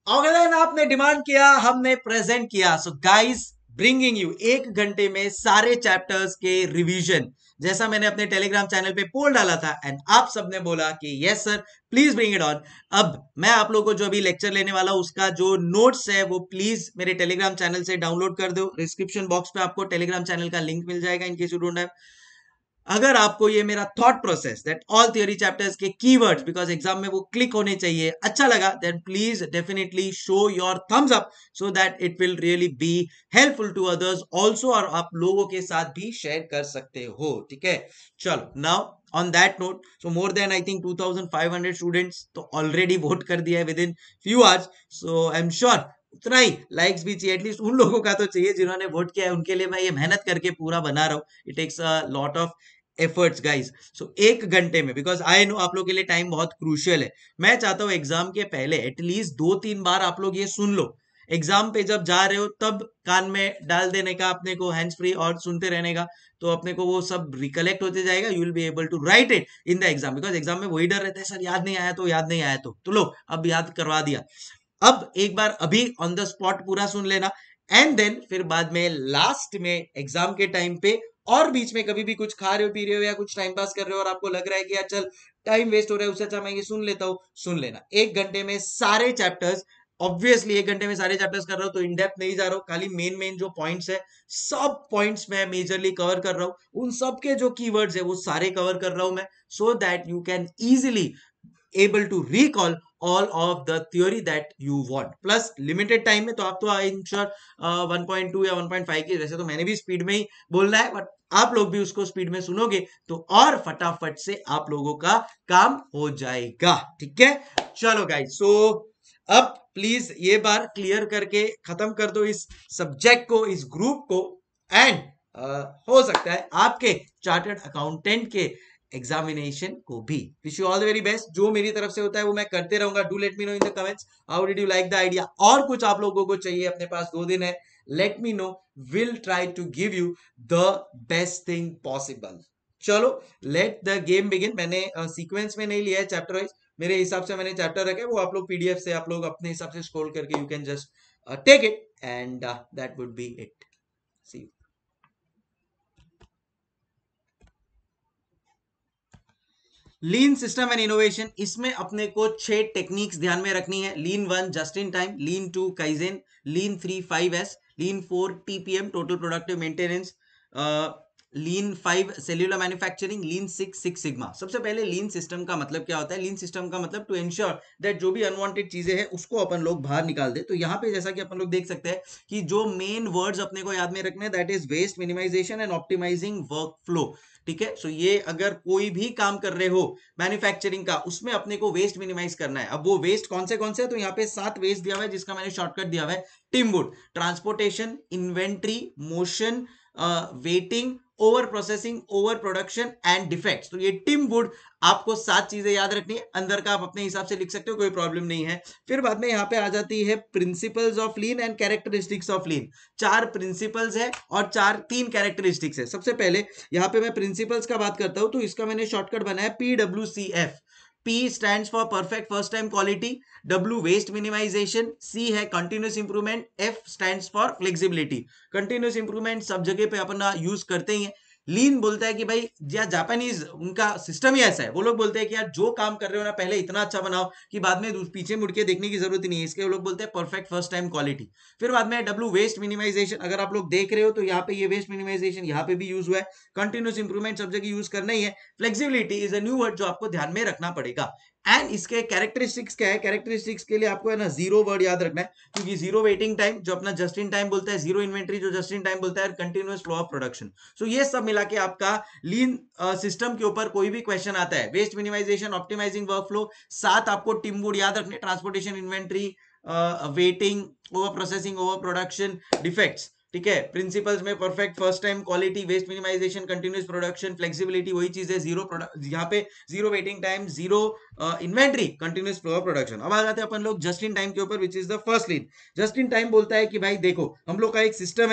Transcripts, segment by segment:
ऑगलन आपने डिमांड किया, हमने प्रेजेंट किया। सो गाइस, ब्रिंगिंग यू 1 घंटे में सारे चैप्टर्स के रिवीजन, जैसा मैंने अपने टेलीग्राम चैनल पे पोल डाला था एंड आप सबने बोला कि yes sir, please bring it on. अब मैं आप लोगों को जो अभी लेक्चर लेने वाला हूं उसका जो नोट्स है वो प्लीज मेरे टेलीग्राम चैनल से डाउनलोड कर दो। डिस्क्रिप्शन बॉक्स पे आपको टेलीग्राम चैनल का लिंक मिल जाएगा in case you don't have. अगर आपको ये मेरा thought process that all theory chapters के कीवर्ड्स बिकॉज एग्जाम में वो क्लिक होने चाहिए अच्छा लगा, then please definitely show your thumbs up so that it will really be helpful to others also, और आप लोगों के साथ भी शेयर कर सकते हो। ठीक है, चलो now on that note, so more than I think 2500 students तो ऑलरेडी वोट कर दिया है within few hours. So I am sure उतना ही लाइक्स भी चाहिए, एटलीस्ट उन लोगों का तो चाहिए जिन्होंने वोट किया है, उनके लिए मैं ये मेहनत करके पूरा बना रहा हूँ। It takes a lot of efforts guys. So 1 घंटे में, बिकॉज आई नो आप लोग के लिए टाइम बहुत क्रूशियल है, मैं चाहता हूँ एग्जाम के पहले एटलीस्ट 2-3 बार आप लोग ये सुन लो। एग्जाम पे जब जा रहे हो तब कान में डाल देने का अपने को हैंड्स फ्री और सुनते रहने का, तो अपने को वो सब रिकलेक्ट होते जाएगा। You will be able to write it in the exam, because exam में वही डर रहता है सर याद नहीं आया तो, याद नहीं आया तो लो अब याद करवा दिया। अब एक बार अभी ऑन द स्पॉट पूरा सुन लेना, एंड देन फिर बाद में लास्ट में एग्जाम के टाइम पे, और बीच में कभी भी कुछ खा रहे हो पी रहे हो या कुछ टाइम पास कर रहे हो और आपको लग रहा है कि यार चल टाइम वेस्ट हो रहा है उससे अच्छा मैं ये सुन लेता हूँ, सुन लेना। 1 घंटे में सारे चैप्टर्स, ऑब्वियसली 1 घंटे में सारे चैप्टर्स कर रहा हूँ तो इन डेप्थ नहीं जा रहा हूँ, खाली मेन मेन जो पॉइंट्स है सब पॉइंट्स मैं मेजरली कवर कर रहा हूँ, उन सब के जो कीवर्ड्स है वो सारे कवर कर रहा हूँ मैं, so that you can easily able to recall all of the theory that you want। Plus limited time में तो आप तो आई एम श्योर 1.2 या 1.5 की, वैसे तो मैंने भी स्पीड में ही बोलना है बट आप लोग भी उसको स्पीड में सुनोगे तो और फटाफट से आप लोगों का काम हो जाएगा। ठीक है, चलो गाइस, सो अब प्लीज ये बार क्लियर करके खत्म कर दो इस सब्जेक्ट को, इस ग्रुप को, एंड हो सकता है आपके चार्टर्ड अकाउंटेंट के एग्जामिनेशन को भी। Wish you all the very best. जो मेरी तरफ से होता है वो मैं करते रहूंगा। Do let me know in the comments how did you like the idea, और कुछ आप लोगों को चाहिए, अपने पास 2 दिन है, let me know, will try to give you the best thing possible. चलो लेट द गेम बिगिन। मैंने सीक्वेंस में नहीं लिया है चैप्टर वाइज, मेरे हिसाब से मैंने चैप्टर रखे, वो आप लोग पीडीएफ से आप लोग अपने हिसाब से स्क्रॉल करके you can just take it and that would be it. See you. Lean system and innovation, इसमें अपने को 6 टेक्निक्स ध्यान में रखनी है। Lean 1 just in time, lean 2 kaizen, lean 3 5S, lean 4 TPM total productive maintenance, lean 5 cellular manufacturing, lean 6 six sigma. सबसे पहले लीन system का मतलब क्या होता है? लीन सिस्टम का मतलब टू एंश्योर दैट जो भी अनवांटेड चीजें हैं उसको अपन लोग बाहर निकाल दे। तो यहाँ पे जैसा कि अपन लोग देख सकते हैं कि जो मेन वर्ड्स अपने को याद में रखने हैं that is waste minimisation and optimising work flow. ठीक है, सो ये अगर कोई भी काम कर रहे हो मैन्युफैक्चरिंग का, उसमें अपने को वेस्ट मिनिमाइज करना है। अब वो वेस्ट कौन से है? तो यहाँ पे 7 वेस्ट दिया हुआ है जिसका मैंने शॉर्टकट दिया हुआ है TIMWOOD. Transportation, inventory, motion, waiting, over processing, over production and defects. तो ये टिम वुड, आपको 7 चीजें याद रखनी है। अंदर का आप अपने हिसाब से लिख सकते हो, कोई प्रॉब्लम नहीं है। फिर बाद में यहाँ पे आ जाती है principles of lean and characteristics of lean. 4 principles है और 3 कैरेक्टरिस्टिक्स है। सबसे पहले यहाँ पे मैं प्रिंसिपल्स का बात करता हूं, तो इसका मैंने शॉर्टकट बनाया PWCF। P stands for perfect first time quality, W waste minimization, C है continuous improvement, F stands for flexibility। continuous improvement सब जगह पे अपन यूज करते ही हैं। लीन बोलता है कि भाई, या जापानीज उनका सिस्टम ही ऐसा है, वो लोग बोलते हैं कि यार जो काम कर रहे हो ना पहले इतना अच्छा बनाओ कि बाद में पीछे मुड़ के देखने की जरूरत ही नहीं है, इसके वो लोग बोलते हैं परफेक्ट फर्स्ट टाइम क्वालिटी। फिर बाद में डब्ल्यू वेस्ट मिनिमाइजेशन, अगर आप लोग देख रहे हो तो यहाँ पे ये वेस्ट मिनिमाइजेशन यहाँ पे भी यूज हुआ है। कंटिन्यूस इंप्रूवमेंट सब जगह यूज करना ही है। Flexibility is a new word जो आपको ध्यान में रखना पड़ेगा। एंड इसके कैरेक्टरिस्टिक्स क्या है? कैरेक्टरिस्टिक्स के लिए आपको है ना 0 वर्ड याद रखना है, क्योंकि 0 वेटिंग टाइम जो अपना जस्ट इन टाइम बोलता है, 0 इन्वेंट्री जो जस्ट इन टाइम बोलता है, continuous flow of production. So ये सब मिला के आपका लीन सिस्टम के ऊपर कोई भी क्वेश्चन आता है, waste minimisation, optimising work flow, 7 आपको टिम्बुड याद रखने, transportation, inventory, waiting, over processing, over production, defects. ठीक है, प्रिंसिपल्स में perfect first time quality, waste minimisation, continuous production, flexibility, वही चीज है। 0 प्रोडक्ट यहाँ पे 0 waiting time, 0 inventory, continuous flow of production. अब आ जाते हैं अपन लोग जस्ट इन टाइम के ऊपर, which is the first lean. Just in time बोलता है कि भाई देखो, हम लोग का एक सिस्टम है,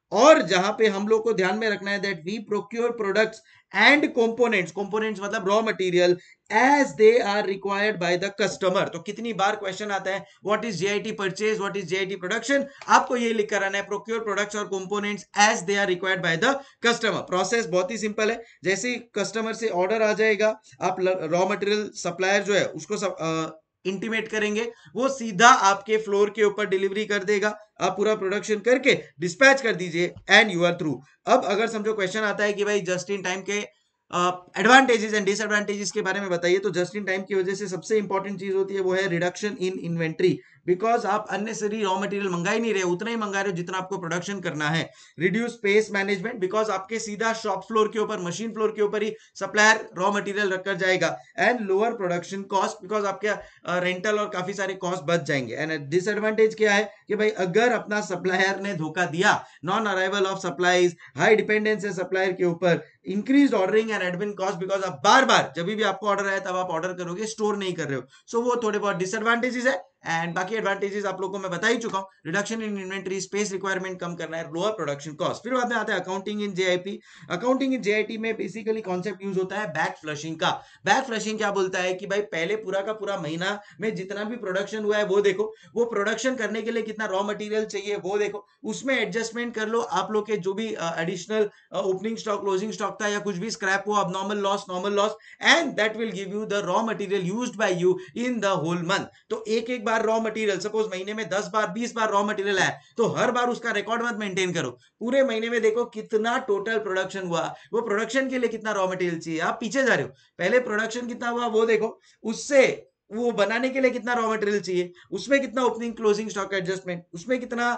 और जहां पे हम लोग को ध्यान में रखना है that we procure products and components मतलब raw material as they are required by the customer. तो कितनी बार क्वेश्चन आता है what is JIT purchase, what is JIT production, आपको ये लिख कर आना है प्रोक्योर प्रोडक्ट्स और components as they are required by the customer. Process बहुत ही सिंपल है, जैसे कस्टमर से ऑर्डर आ जाएगा आप रॉ मटेरियल सप्लायर जो है उसको इंटीमेट करेंगे, वो सीधा आपके फ्लोर के ऊपर डिलीवरी कर देगा, आप पूरा प्रोडक्शन करके डिस्पैच कर दीजिए एंड यू आर थ्रू। अब अगर समझो क्वेश्चन आता है कि भाई जस्ट इन टाइम के एडवांटेजेस एंड डिसएडवांटेजेस के बारे में बताइए, तो जस्ट इन टाइम की वजह से सबसे इंपॉर्टेंट चीज होती है वो है रिडक्शन इन इन्वेंट्री, बिकॉज आप अननेसेसरी रॉ मटेरियल मंगा ही नहीं रहे, उतना ही मंगा रहे हो जितना आपको प्रोडक्शन करना है। रिड्यूस स्पेस मैनेजमेंट, बिकॉज आपके सीधा शॉप फ्लोर के ऊपर, मशीन फ्लोर के ऊपर ही सप्लायर रॉ मटेरियल रखकर जाएगा। And lower production cost, because आपके रेंटल और काफी सारे कॉस्ट बच जाएंगे। एंड डिसएडवांटेज क्या है कि भाई अगर अपना सप्लायर ने धोखा दिया, non arrival of supplies, high dependence है सप्लायर के ऊपर, increase ordering and admin cost, because आप बार बार जब भी आपको ऑर्डर आए तब आप ऑर्डर करोगे, स्टोर नहीं कर रहे हो। सो वो थोड़े बहुत डिसएडवांटेजेस है। एंड बाकी एडवांटेजेस आप लोगों को मैं बता ही चुका हूं, reduction in inventory, space requirement कम करना है, लोअर प्रोडक्शन कॉस्ट। फिर बाद में आता है accounting in JIT. Accounting in JIT में बेसिकली कॉन्सेप्ट यूज होता है बैक फ्लशिंग का। बैक फ्लशिंग क्या बोलता है कि भाई पहले पूरा का पूरा महीना में जितना भी प्रोडक्शन हुआ है वो देखो, वो प्रोडक्शन करने के लिए कितना रॉ मटेरियल चाहिए वो देखो, उसमें एडजस्टमेंट कर लो, आप लोग के जो भी additional opening stock, closing stock था या कुछ भी स्क्रैप हो, अब normal loss, and that will give you the raw material used by you in the whole month. तो एक एक बार रॉ मटेरियल, सपोज महीने में 10 बार 20 बार रॉ मटेरियल आया, तो हर बार उसका रिकॉर्ड मत मेंटेन करो, पूरे महीने में देखो कितना टोटल प्रोडक्शन हुआ, वो प्रोडक्शन के लिए कितना रॉ मटेरियल चाहिए, आप पीछे जा रहे हो, पहले प्रोडक्शन कितना हुआ वो देखो, उससे वो बनाने के लिए कितना रॉ मटेरियल चाहिए, उसमें कितना ओपनिंग क्लोजिंग स्टॉक एडजस्टमेंट, उसमें कितना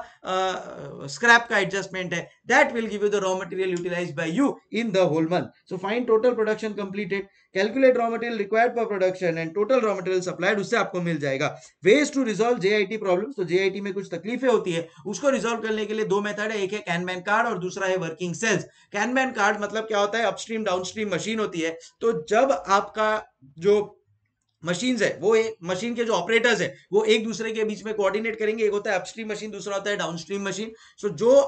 स्क्रैप का एडजस्टमेंट है, that will give you the raw material utilised by you in the whole month. So find total production completed, calculate raw material required for production and total raw material supplied, उससे आपको मिल जाएगा। Ways to resolve JIT problems, तो JIT में कुछ तकलीफें होती है, उसको रिजॉल्व करने के लिए दो मेथड है, एक है कैनमैन कार्ड और दूसरा है वर्किंग सेल्स। कैनमैन कार्ड मतलब क्या होता है, अपस्ट्रीम डाउनस्ट्रीम मशीन होती है, तो जब आपका जो मशीन्स है, वो एक मशीन के जो ऑपरेटर्स है वो एक दूसरे के बीच में कोऑर्डिनेट करेंगे, एक होता है अपस्ट्रीम मशीन, दूसरा होता है डाउनस्ट्रीम मशीन। सो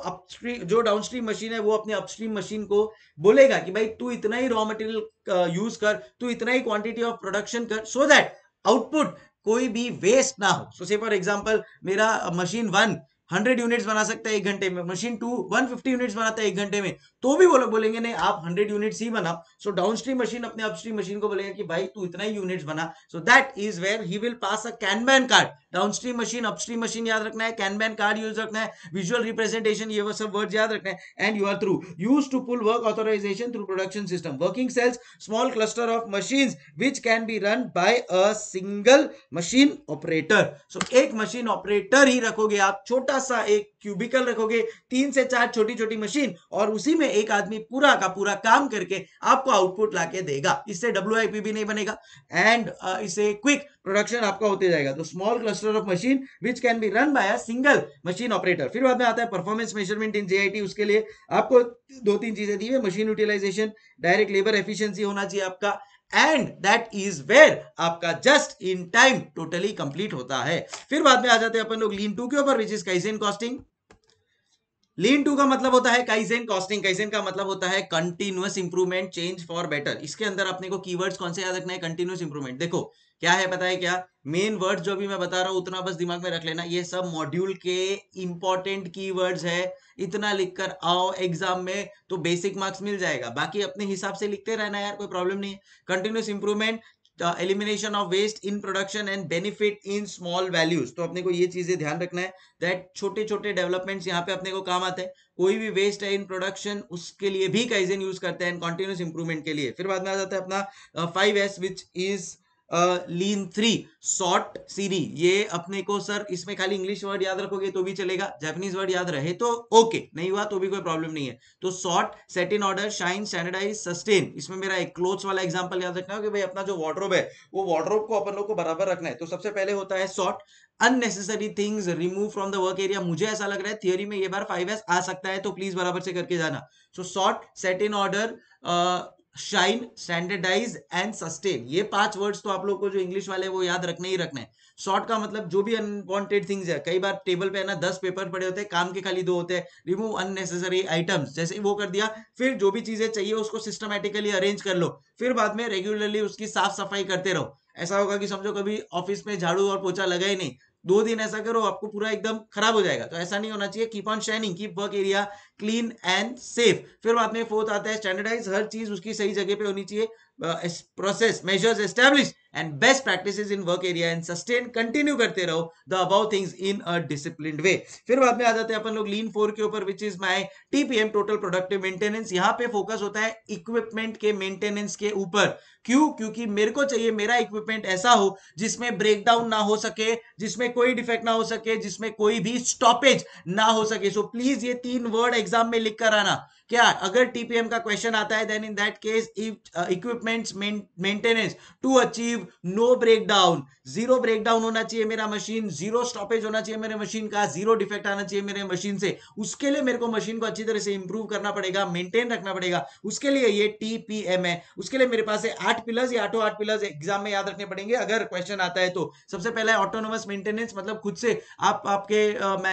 जो डाउनस्ट्रीम मशीन है वो अपने अपस्ट्रीम मशीन को बोलेगा कि भाई तू इतना ही रॉ मटेरियल यूज कर, तू इतना ही क्वांटिटी ऑफ प्रोडक्शन कर, सो दैट आउटपुट कोई भी वेस्ट ना हो। सो से फॉर एग्जांपल मेरा मशीन 1 100 यूनिट्स बना सकता है एक घंटे में, मशीन 2 150 यूनिट्स बनाता है एक घंटे में, तो भी वो लोग बोलेंगे नहीं आप 100 यूनिट्स ही बनाओ। सो डाउनस्ट्रीम मशीन अपने अपस्ट्रीम मशीन को बोलेगा कि भाई तू इतना ही यूनिट्स बना। So that is where he will pass a kanban card. Downstream machine, upstream machine याद रखना है, कैनमैन कार्ड यूज रखना है, विजुअल रिप्रेजेंटेशन, ये वो सब वर्ड्स याद रखना है, and you are through. Use to pull work authorisation through production system. Working cells, small cluster of machines which can be run by a single machine operator. So एक machine operator ही रखोगे आप, छोटा सा एक cubicle रखोगे, 3 से 4 छोटी छोटी मशीन, और उसी में एक आदमी पूरा का पूरा काम करके आपको आउटपुट लाके देगा। इससे WIP भी नहीं बनेगा एंड इससे क्विक प्रोडक्शन आपका होते जाएगा। तो small cluster of machine which can be run by a single machine operator. फिर बाद में आता है परफॉर्मेंस मेजरमेंट इन जेआईटी। उसके लिए आपको 2-3 चीजें दी है, machine utilisation, direct labour efficiency होना चाहिए आपका, एंड दैट इज वेयर आपका just in time totally complete होता है। फिर बाद में आ जाते हैं अपन लोग लीन 2 के ऊपर, which is kaizen costing. Lean 2 का मतलब होता है काइजेन कॉस्टिंग। काइजेन का मतलब होता है continuous improvement, change for better. इसके अंदर अपने को कीवर्ड्स कौन से याद रखना है, कंटिन्यूअस इंप्रूवमेंट। देखो क्या है पता है क्या, मेन वर्ड जो भी मैं बता रहा हूं उतना बस दिमाग में रख लेना, ये सब मॉड्यूल के इंपॉर्टेंट कीवर्ड्स है, इतना लिखकर आओ एग्जाम में तो बेसिक मार्क्स मिल जाएगा, बाकी अपने हिसाब से लिखते रहना यार, कोई प्रॉब्लम नहीं है। Continuous improvement, elimination of waste in production and benefit in small values. तो अपने को ये चीजें ध्यान रखना है दैट छोटे छोटे डेवलपमेंट्स यहाँ पे अपने को काम आते हैं। कोई भी वेस्ट है इन प्रोडक्शन उसके लिए भी काइजेन यूज करते हैं, कॉन्टिन्यूस इंप्रूवमेंट के लिए। फिर बाद में आ जाता है अपना 5S which is lean 3 sort सीरी। ये अपने को सर इसमें खाली इंग्लिश वर्ड याद रखोगे तो भी चलेगा, जापानीज वर्ड याद रहे तो ओके, नहीं हुआ तो भी कोई प्रॉब्लम नहीं है। तो sort, set in order, shine, standardise, sustain. इसमें मेरा एक क्लोथ्स वाला एग्जांपल याद रखना है कि भाई अपना जो वार्डरोब है वो वार्डरोब को अपन लोग को बराबर रखना है। तो सबसे पहले होता है sort, unnecessary things remove from the work area. मुझे ऐसा लग रहा है थियोरी में ये बार 5S आ सकता है, तो प्लीज बराबर से करके जाना। So sort, set in order, shine, standardise and sustain. ये 5 वर्ड्स तो आप लोग को जो इंग्लिश वाले वो याद रखने ही रखने हैं। शॉर्ट का मतलब जो भी अनवांटेड थिंग्स है, कई बार टेबल पे है ना 10 पेपर पड़े होते हैं, काम के खाली 2 होते हैं, रिमूव अननेसेसरी आइटम्स, जैसे वो कर दिया। फिर जो भी चीजें चाहिए उसको सिस्टमेटिकली अरेंज कर लो, फिर बाद में रेगुलरली उसकी साफ सफाई करते रहो। ऐसा होगा कि समझो कभी ऑफिस में झाड़ू और पोछा लगा ही नहीं, 2 दिन ऐसा करो आपको पूरा एकदम खराब हो जाएगा। तो ऐसा नहीं होना चाहिए। Keep on shining, keep work area clean and safe. फिर बाद में फोर्थ आता है स्टैंडर्डाइज, हर चीज उसकी सही जगह पे होनी चाहिए। Process measures establish and best practices in work area and sustain, continue करते रहो the about things in a disciplined way. फिर बाद में आ जाते हैं अपन लोग लीन 4 के ऊपर, which is my TPM, total productive maintenance. यहाँ पे फोकस होता है इक्विपमेंट के मेंटेनेंस के ऊपर। क्यों? क्योंकि मेरे को चाहिए मेरा इक्विपमेंट ऐसा हो जिसमें ब्रेकडाउन ना हो सके, जिसमें कोई डिफेक्ट ना हो सके, जिसमें कोई भी स्टॉपेज ना हो सके। सो प्लीज ये 3 वर्ड एग्जाम में लिख कर आना। क्या अगर टीपीएम का क्वेश्चन आता है, then in that case equipments maintenance to achieve no breakdown, zero breakdown होना चाहिए मेरा मशीन, जीरो स्टॉपेज होना चाहिए मेरे मशीन का, जीरो डिफेक्ट आना चाहिए मेरे मशीन से। उसके लिए मेरे को मशीन को अच्छी तरह से इंप्रूव करना पड़ेगा, मेंटेन रखना पड़ेगा। उसके लिए ये टीपीएम है। उसके लिए मेरे पास है 8 पिलर्स। ये 8 पिलर्स एग्जाम में याद रखने पड़ेंगे अगर क्वेश्चन आता है तो। सबसे पहला है ऑटोनोमस मेंटेनेंस, मतलब खुद से आप आपके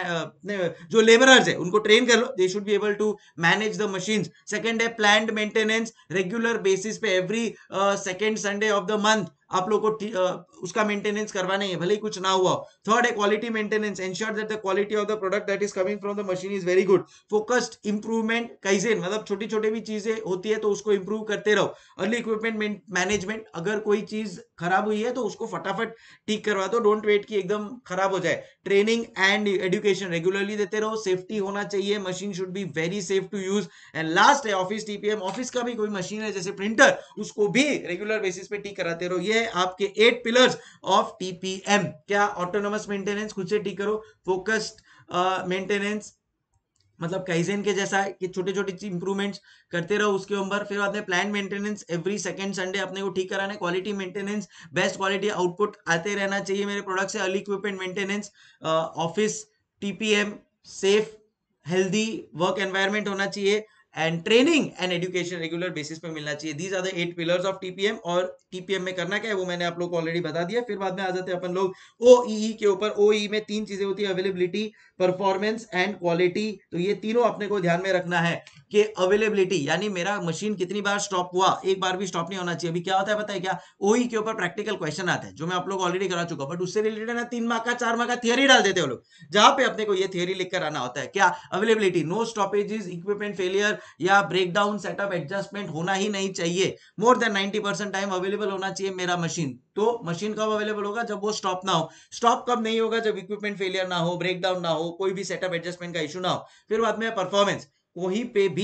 जो लेबरर्स है उनको ट्रेन कर लो, they should be able to manage the machines. Second है प्लान्ड मेंटेनेंस, रेगुलर बेसिस पे every second Sunday of the month आप लोग को उसका मेंटेनेंस करवाना है, भले ही कुछ ना हुआ। थर्ड है quality maintenance, ensure that the quality of the product that is coming from the machine is very good. Focused improvement, kaizen, मतलब छोटी छोटी भी चीजें होती है तो उसको इंप्रूव करते रहो। अर्ली इक्विपमेंट मैनेजमेंट, अगर कोई चीज खराब हुई है तो उसको फटाफट ठीक करवा दो, डोंट वेट कि एकदम खराब हो जाए। ट्रेनिंग एंड एजुकेशन रेगुलरली देते रहो। सेफ्टी होना चाहिए, machine should be very safe to use. And last है ऑफिस टीपीएम, ऑफिस का भी कोई मशीन है जैसे प्रिंटर, उसको भी रेगुलर बेसिस पे ठीक कराते रहो। ये आपके 8 पिलर्स ऑफ टीपीएम। क्या? ऑटोनोमस मेंटेनेंस, खुद से ठीक करो। फोकस्ड मेंटेनेंस, मतलब काइजेन के जैसा कि छोटे छोटे इंप्रूवमेंट्स करते रहो उसके ऊपर। फिर बाद में plan maintenance, every second Sunday अपने को ठीक कराना है। Quality maintenance, best quality output आते रहना चाहिए मेरे प्रोडक्ट से। Early equipment maintenance, office TPM, safe healthy work environment होना चाहिए। And training and education regular basis पे मिलना चाहिए। These are the 8 pillars of TPM. और टीपीएम में करना क्या है वो मैंने आप लोग को ऑलरेडी बता दिया। फिर बाद में आ जाते हैं अपन लोग ओईई के ऊपर। ओईई में 3 चीजें होती है, अवेलेबिलिटी, परफॉर्मेंस एंड क्वालिटी। तो ये तीनों अपने को ध्यान में रखना है कि अवेलेबिलिटी यानी मेरा मशीन कितनी बार स्टॉप हुआ, एक बार भी स्टॉप नहीं होना चाहिए। अभी क्या होता है पता है क्या? ओई के ऊपर प्रैक्टिकल क्वेश्चन आता है जो मैं आप लोग ऑलरेडी करा चुका, बट उससे रिलेटेड ना 3 मार्क का 4 मार्क का थियरी डाल देते हो लोग, जहां पे अपने को ये थियरी लिख कर आना होता है। क्या? Availability, no stoppages, equipment failure या ब्रेकडाउन, सेटअप एडजस्टमेंट होना ही नहीं चाहिए। मोर देन 90% टाइम अवेलेबल होना चाहिए मेरा मशीन। तो मशीन कब अवेलेबल होगा? जब वो स्टॉप ना हो। स्टॉप कब नहीं होगा? जब इक्विपमेंट फेलियर ना हो, ब्रेकडाउन ना हो, कोई भी सेटअप एडजस्टमेंट का इशू ना हो। फिर बाद में परफॉर्मेंस, वहीं पे भी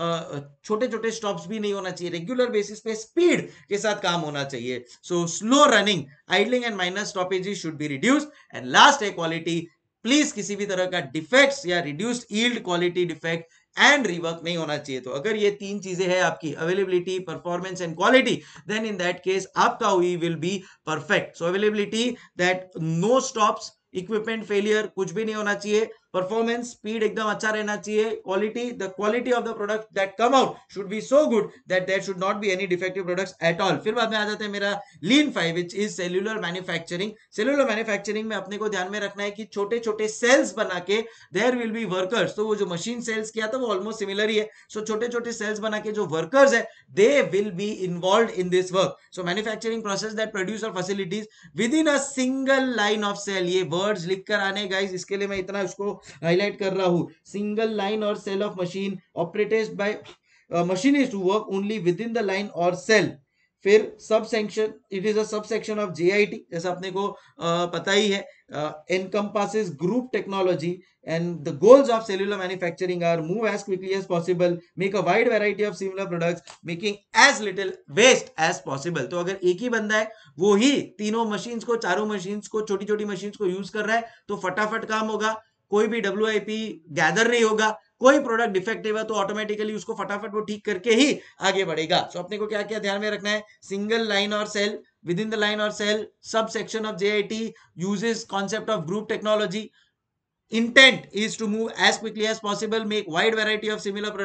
छोटे छोटे स्टॉप्स भी नहीं होना चाहिए, रेगुलर बेसिस पे स्पीड के साथ काम होना चाहिए। So slow running, idling and minor stoppages should be reduced. And last है क्वालिटी, प्लीज किसी भी तरह का डिफेक्ट्स या reduced yield quality defect and rework नहीं होना चाहिए। तो अगर ये 3 चीजें हैं आपकी, availability, performance and quality, then in that case आपका OE will be perfect. So availability, that no stops, equipment failure कुछ भी नहीं होना चाहिए, परफॉर्मेंस स्पीड एकदम अच्छा रहना चाहिए, quality, the quality of the product that come out should be so good that there should not be any defective products at all. फिर बाद में आ जाते हैं मेरा lean 5 which is cellular manufacturing. Cellular manufacturing में अपने को ध्यान में रखना है कि छोटे छोटे सेल्स बना के देयर विल बी वर्कर्स। तो वो जो मशीन सेल्स किया था वो ऑलमोस्ट सिमिलर ही है। सो छोटे छोटे सेल्स बना के जो वर्कर्स है they will be involve in this work. So manufacturing process that produce और facilities within a single line of cell. ये वर्ड्स लिख कर आने गाइस, इसके लिए मैं इतना उसको हाईलाइट कर रहा हूं। सिंगल लाइन और cell of machine operated by machinist to work only within the line और सेल। फिर sub section, it is a sub section of JIT, जैसा अपने को पता ही है, encompasses group technology, and the goals of cellular manufacturing are move as quickly as possible, make a wide variety of similar products, making as little waste as possible। तो अगर एक ही बंदा है वो ही तीनों मशीन्स को, चारों मशीन्स को, छोटी छोटी मशीन्स को यूज कर रहा है तो फटाफट काम होगा, कोई भी WIP गैदर नहीं होगा। कोई प्रोडक्ट डिफेक्टिव है तो ऑटोमेटिकली उसको फटाफट वो ठीक करके ही आगे बढ़ेगा। सो अपने को क्या क्या ध्यान में रखना है? सिंगल लाइन और cell, within the line or cell, subsection of JIT, uses concept of group technology, intent is to move as quickly as possible, make wide variety of similar products,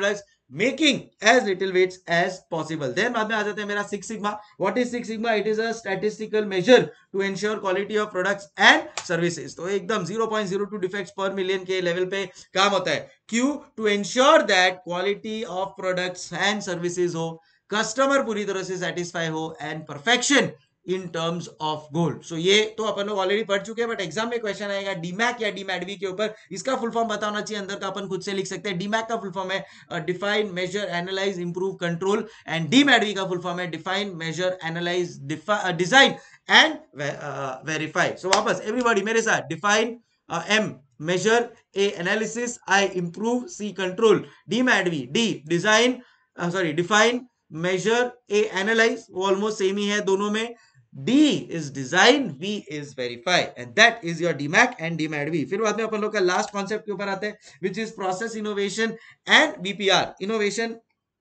making as little weights as possible. Then बाद में आ जाते हैं मेरा Six Sigma. What is Six Sigma? It is a statistical measure to ensure quality of products and services. तो एकदम 0.02 defects per million के level पे काम होता है. क्यों? To ensure that quality of products and services हो, कस्टमर पूरी तरह से सेटिस्फाई हो, and perfection in terms of gold. So ये तो अपन लोग ऑलरेडी पढ़ चुके हैं, बट एग्जाम में क्वेश्चन आएगा डीमैक या डीमैडवी के ऊपर. इसका फुल फॉर्म बताना चाहिए, अंदर का अपन खुद से लिख सकते हैं. डीमैक का फुल फॉर्म है define, measure, analyse, improve, control. And DMADV का फुल फॉर्म है define, measure, analyse, design and verify. So वापस एवरीबॉडी मेरे साथ. Define, M measure, A analysis, I improve, C control. DMADV, D design, sorry define, measure, A analyse, वो almost same ही है दोनों में. D is design, V is verify, and that is your DMAC and DMADV. फिर बाद में अपन लोग का लास्ट कॉन्सेप्ट के ऊपर आते हैं, which is process innovation and BPR. Innovation,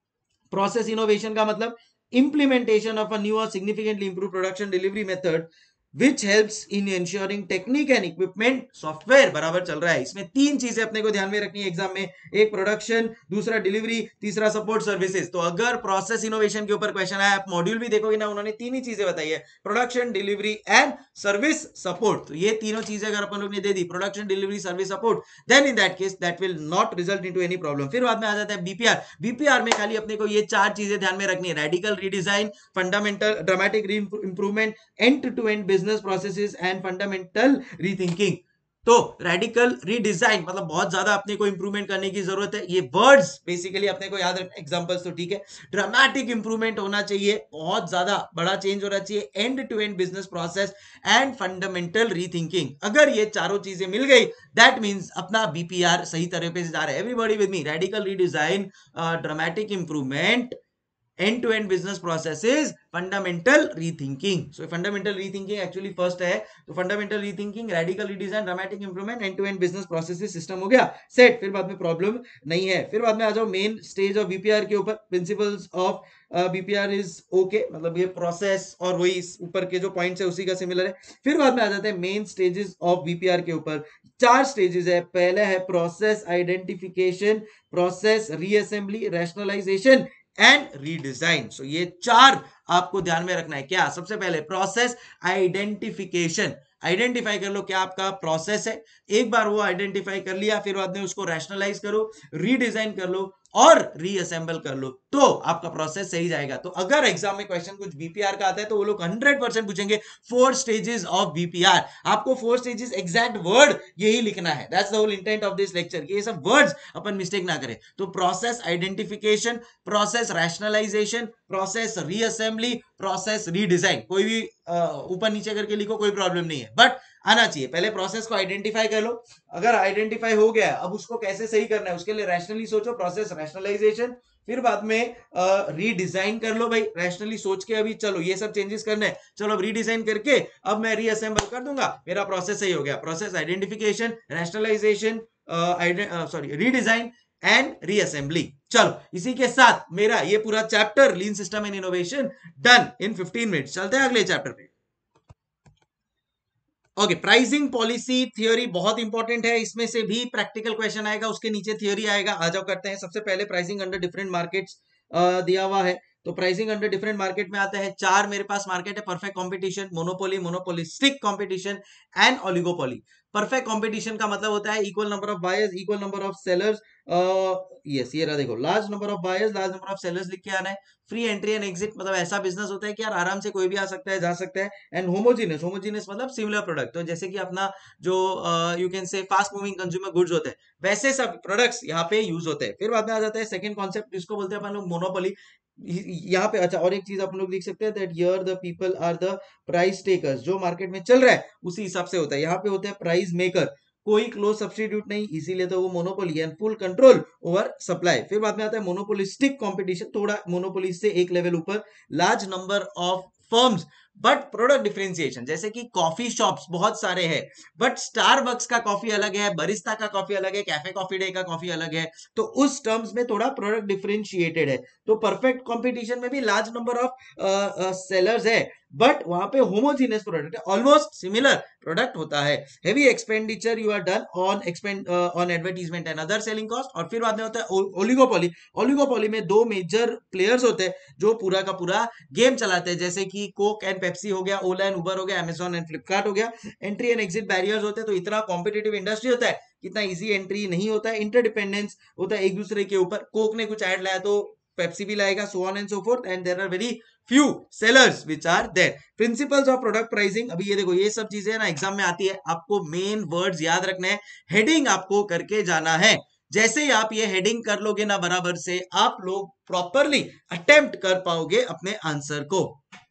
process innovation का मतलब implementation of a new or significantly improved production delivery method which helps in ensuring technique and equipment software बराबर चल रहा है. इसमें तीन चीजें अपने को ध्यान में रखनी है एग्जाम में. एक प्रोडक्शन, दूसरा डिलीवरी, तीसरा सपोर्ट सर्विसेज. तो अगर प्रोसेस इनोवेशन के ऊपर क्वेश्चन आया, आप मॉड्यूल भी देखोगे ना, उन्होंने तीन ही चीजें बताई है, production, delivery and service support. तो ये तीनों चीजें अगर अपन लोग ने दे दी, production, delivery, service support, then in that case that will not result into any problem. फिर बाद में आ जाता है बीपीआर. बीपीआर में खाली अपने को ये चार चीजें ध्यान में रखनी है: radical redesign, fundamental dramatic improvement, end to end business processes and fundamental rethinking. तो रेडिकल रीडिजाइन मतलब बहुत ज्यादा अपने को इंप्रूवमेंट करने की जरूरत है. ये वर्ड्स बेसिकली अपने को याद रखना. एग्जांपल्स तो ठीक है. ड्रामेटिक इंप्रूवमेंट होना चाहिए, बहुत ज्यादा बड़ा चेंज होना चाहिए. End to end business process and fundamental rethinking. अगर ये चारों चीजें मिल गई, दैट मींस अपना बीपीआर सही तरीके से जा रहा है. Everybody with me. Radical redesign, dramatic improvement, end-to-end business processes, fundamental rethinking. So fundamental rethinking actually first है. तो fundamental rethinking, radical redesign, dramatic improvement, end-to-end business processes system हो गया सेट. फिर बाद में प्रॉब्लम नहीं है. फिर बाद में आ जाओ मेन स्टेज ऑफ बीपीआर के ऊपर. Principles of BPR is okay, मतलब ये प्रोसेस और वही ऊपर के जो पॉइंट्स है उसी का सिमिलर है. फिर बाद में आ जाते हैं मेन स्टेजेस ऑफ बीपीआर के ऊपर. चार स्टेजेस है. पहला है process identification, process reassembly, rationalisation and redesign. So ये चार आपको ध्यान में रखना है. क्या? सबसे पहले प्रोसेस आइडेंटिफिकेशन. आइडेंटिफाई कर लो क्या आपका प्रोसेस है. एक बार वो आइडेंटिफाई कर लिया, फिर बाद में उसको रैशनलाइज करो, रीडिजाइन कर लो और रीअसेंबल कर लो, तो आपका प्रोसेस सही जाएगा. तो अगर एग्जाम में क्वेश्चन कुछ बीपीआर का आता है तो वो लोग 100% पूछेंगे 4 स्टेजेस ऑफ बीपीआर. आपको 4 स्टेजेस एग्जैक्ट वर्ड यही लिखना है. That's the whole intent of this lecture, ये सब वर्ड्स अपन मिस्टेक ना करें. तो process identification, process rationalisation, process reassembly, process redesign. कोई भी ऊपर नीचे करके लिखो, कोई प्रॉब्लम नहीं है, बट आना चाहिए. पहले प्रोसेस को आइडेंटिफाई कर लो. अगर आइडेंटिफाई हो गया, अब उसको कैसे सही करना है उसके लिए रैशनली सोचो, प्रोसेस रैशनलाइजेशन. फिर बाद में रीडिजाइन कर लो भाई. रैशनली सोच के अभी चलो ये सब चेंजेस करने हैं, चलो अब रीडिजाइन करके अब मैं रीअसेंबल कर दूंगा, मेरा प्रोसेस सही हो गया. Process identification, rationalisation, sorry redesign and reassembly. चलो इसी के साथ मेरा ये पूरा chapter lean system and innovation done in 15 minutes. चलते हैं अगले चैप्टर पे. ओके, प्राइसिंग पॉलिसी थियोरी बहुत इंपॉर्टेंट है. इसमें से भी प्रैक्टिकल क्वेश्चन आएगा, उसके नीचे थियोरी आएगा. आ जाओ करते हैं. सबसे पहले प्राइसिंग अंडर डिफरेंट मार्केट्स दिया हुआ है. तो प्राइसिंग अंडर डिफरेंट मार्केट में आता है. चार मेरे पास मार्केट है: perfect competition, monopoly, monopolistic competition and oligopoly. Perfect competition का मतलब होता है equal number of buyers, equal number of sellers. Yes, ये रहा देखो, large number of buyers, large number of sellers लिख के आना है. फ्री एंट्री एंड एग्जिट मतलब ऐसा बिजनेस होता है कि यार आराम से कोई भी आ सकता है, जा सकता है. एंड होमोजीनियस, होमोजीनियस मतलब सिमिलर प्रोडक्ट. तो जैसे कि अपना जो you can say fast moving consumer goods होते हैं, वैसे सब प्रोडक्ट्स यहाँ पे यूज होते हैं. फिर बाद में आ जाता है सेकंड कॉन्सेप्ट, जिसको बोलते हैं अपन लोग मोनोपोली. यहाँ पे अच्छा और एक चीज अपन लोग लिख सकते हैं, that here the people are the price takers. जो मार्केट में चल रहा है उसी हिसाब से होता है. यहाँ पे होते हैं प्राइस मेकर, कोई क्लोज सब्स्टिट्यूट नहीं, इसीलिए तो वो monopoly and full control over supply. फिर बाद में आता है मोनोपोलिस्टिक कंपटीशन, थोड़ा मोनोपोली से एक लेवल ऊपर. Large number of firms but product differentiation, जैसे कि कॉफी शॉप्स बहुत सारे हैं, बट स्टारबक्स का कॉफी अलग है, बरिस्ता का कॉफी अलग है, कैफे कॉफी डे का कॉफी अलग है, तो उस टर्म्स में थोड़ा प्रोडक्ट डिफरेंशिएटेड है। तो परफेक्ट कंपटीशन में भी लार्ज नंबर ऑफ सेलर्स है, बट वहां पे होमोजीनियस प्रोडक्ट है, ऑलमोस्ट सिमिलर प्रोडक्ट होता है। Heavy expenditure you are done on advertisement and other selling cost. और फिर बाद में होता है ओलिगोपोली। ओलिगोपोली में दो मेजर प्लेयर्स होते हैं जो पूरा का पूरा गेम चलाते हैं, जैसे कि कोक एंड पेप्सी हो गया, ओला एंड उबर हो गया, अमेजॉन एंड फ्लिपकार्ट हो गया। एंट्री एंड एग्जिट बैरियर्स होते हैं, तो इतना कॉम्पिटेटिव इंडस्ट्री होता है, इतना इजी एंट्री नहीं होता है, इंटरडिपेंडेंस होता है एक दूसरे के ऊपर। कोक ने कुछ ऐड लाया तो पेप्सी भी लाएगा, so on and so forth, and there are very few sellers which are there. Principles of product pricing, अभी ये देखो, ये सब चीजें ना एग्जाम में आती है, आपको मेन वर्ड्स याद रखने हैं, हेडिंग आपको करके जाना है। जैसे ही आप ये हेडिंग कर लोगे ना बराबर से, आप लोग प्रॉपरली अटेम्प्ट कर पाओगे अपने आंसर को।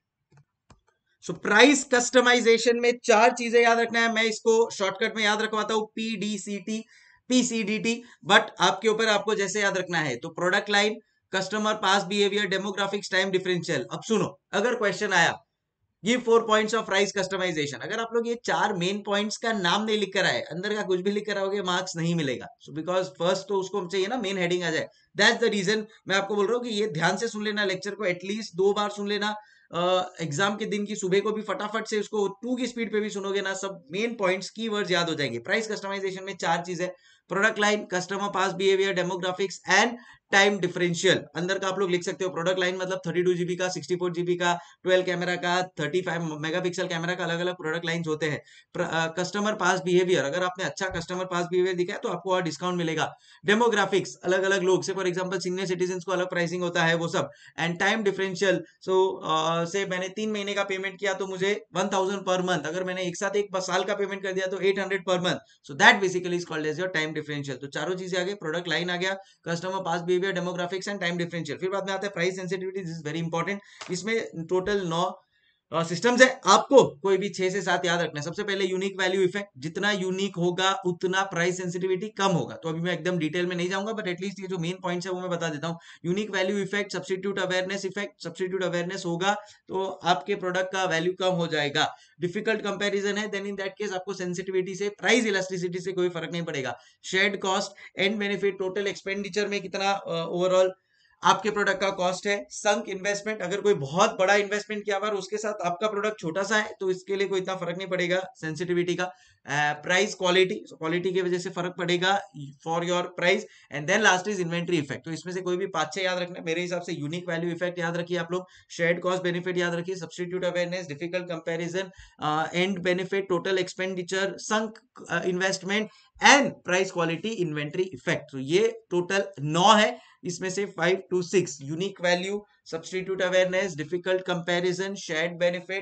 सो प्राइस कस्टमाइजेशन में चार चीजें याद रखना है, मैं इसको शॉर्टकट में याद रखवाता हूं, PDCT PCDT, बट आपके ऊपर, आपको जैसे याद रखना है। तो product line, customer past behaviour, demographics, time differential. अब सुनो, अगर क्वेश्चन आया give 4 points of price customisation, अगर आप लोग ये चार मेन पॉइंट्स का नाम नहीं लिख कर आए, अंदर का कुछ भी लिख कर आओगे, मार्क्स नहीं मिलेगा। सो बिकॉज फर्स्ट तो उसको चाहिए ना मेन हेडिंग आ जाए, दैट्स द रीजन मैं आपको बोल रहा हूँ कि ये ध्यान से सुन लेना, लेक्चर को एटलीस्ट 2 बार सुन लेना। एग्जाम के दिन की सुबह को भी फटाफट से उसको 2 की स्पीड पे भी सुनोगे ना, सब मेन पॉइंट्स की वर्ड्स याद हो जाएंगे। प्राइस कस्टमाइजेशन में चार चीजें, product line, customer past behaviour, demographics and time differential. अंदर का आप लोग लिख सकते हो, प्रोडक्ट लाइन मतलब 32 जीबी का, 64 जीबी का, 12 कैमरा का, 35 मेगापिक्सल कैमरा का, अलग अलग प्रोडक्ट लाइंस होते हैं। कस्टमर पास बिहेवियर, अगर आपने अच्छा कस्टमर पास बिहेवियर दिखाया तो आपको और डिस्काउंट मिलेगा। डेमोग्राफिक्स, अलग अलग लोग से, फॉर एग्जांपल सीनियर सिटीजन को अलग प्राइसिंग होता है, वो सब। एंड टाइम डिफरेंशियल, सो से मैंने 3 महीने का पेमेंट किया तो मुझे 1000 पर मंथ, अगर मैंने एक साथ एक साल का पेमेंट कर दिया तो 800 per month. So that basically is called as your time differential. तो चारों चीजें आ गई, प्रोडक्ट लाइन आ गया, customer past behaviour, demographics and time differential. फिर बाद में आता है price sensitivity, this is very important. इसमें टोटल 9 सिस्टम्स है, आपको कोई भी 6 से 7 याद रखना है। सबसे पहले यूनिक वैल्यू इफेक्ट, जितना यूनिक होगा उतना प्राइस सेंसिटिविटी कम होगा। तो अभी मैं एकदम डिटेल में नहीं जाऊंगा, बट एटलीस्ट ये जो मेन पॉइंट्स है वो मैं बता देता हूँ। Unique value effect, substitute awareness effect, substitute awareness होगा तो आपके प्रोडक्ट का वैल्यू कम हो जाएगा। डिफिकल्ट कंपैरिजन है, देन इन दैट केस आपको सेंसिटिविटी से, प्राइस इलास्टिसिटी से कोई फर्क नहीं पड़ेगा। Shared cost and benefit, total expenditure में कितना ओवरऑल आपके प्रोडक्ट का कॉस्ट है। संक इन्वेस्टमेंट, अगर कोई बहुत बड़ा इन्वेस्टमेंट किया हुआ उसके साथ आपका प्रोडक्ट छोटा सा है तो इसके लिए कोई इतना फर्क नहीं पड़ेगा सेंसिटिविटी का। प्राइस क्वालिटी, क्वालिटी की वजह से फर्क पड़ेगा for your price. And then last is inventory effect. तो इसमें से कोई भी 5-6 याद रखना, मेरे हिसाब से यूनिक वैल्यू इफेक्ट याद रखिए आप लोग, शेयर्ड कॉस्ट बेनिफिट याद रखिए, substitute awareness, difficult comparison, and benefit, total expenditure, sunk investment and price quality inventory effect. तो ये टोटल 9 है, इसमें से 5 to 6 unique value, substitute awareness, difficult comparison, shared benefit,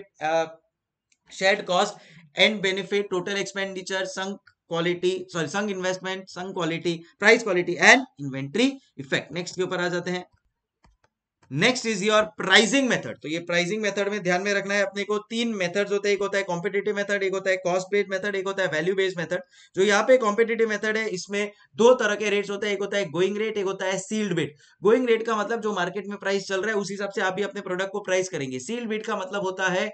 shared cost and benefit, total expenditure, sunk quality, sorry sunk investment, sunk quality, price quality and inventory effect. Next के ऊपर आ जाते हैं। Next is your pricing method. तो ये pricing method में ध्यान में रखना है अपने को, 3 मेथड्स होते हैं, एक होता है कॉम्पिटिटिव मेथड, एक होता है कॉस्ट बेस्ड मेथड, एक होता है वैल्यू बेस्ड मेथड। जो यहाँ पे कॉम्पिटिटिव मेथड है, इसमें 2 तरह के रेट्स होते हैं, एक होता है गोइंग रेट, एक होता है सील्ड बिड। गोइंग रेट का मतलब जो मार्केट में प्राइस चल रहा है उस हिसाब से आप भी अपने प्रोडक्ट को प्राइस करेंगे। सील्ड बिड का मतलब होता है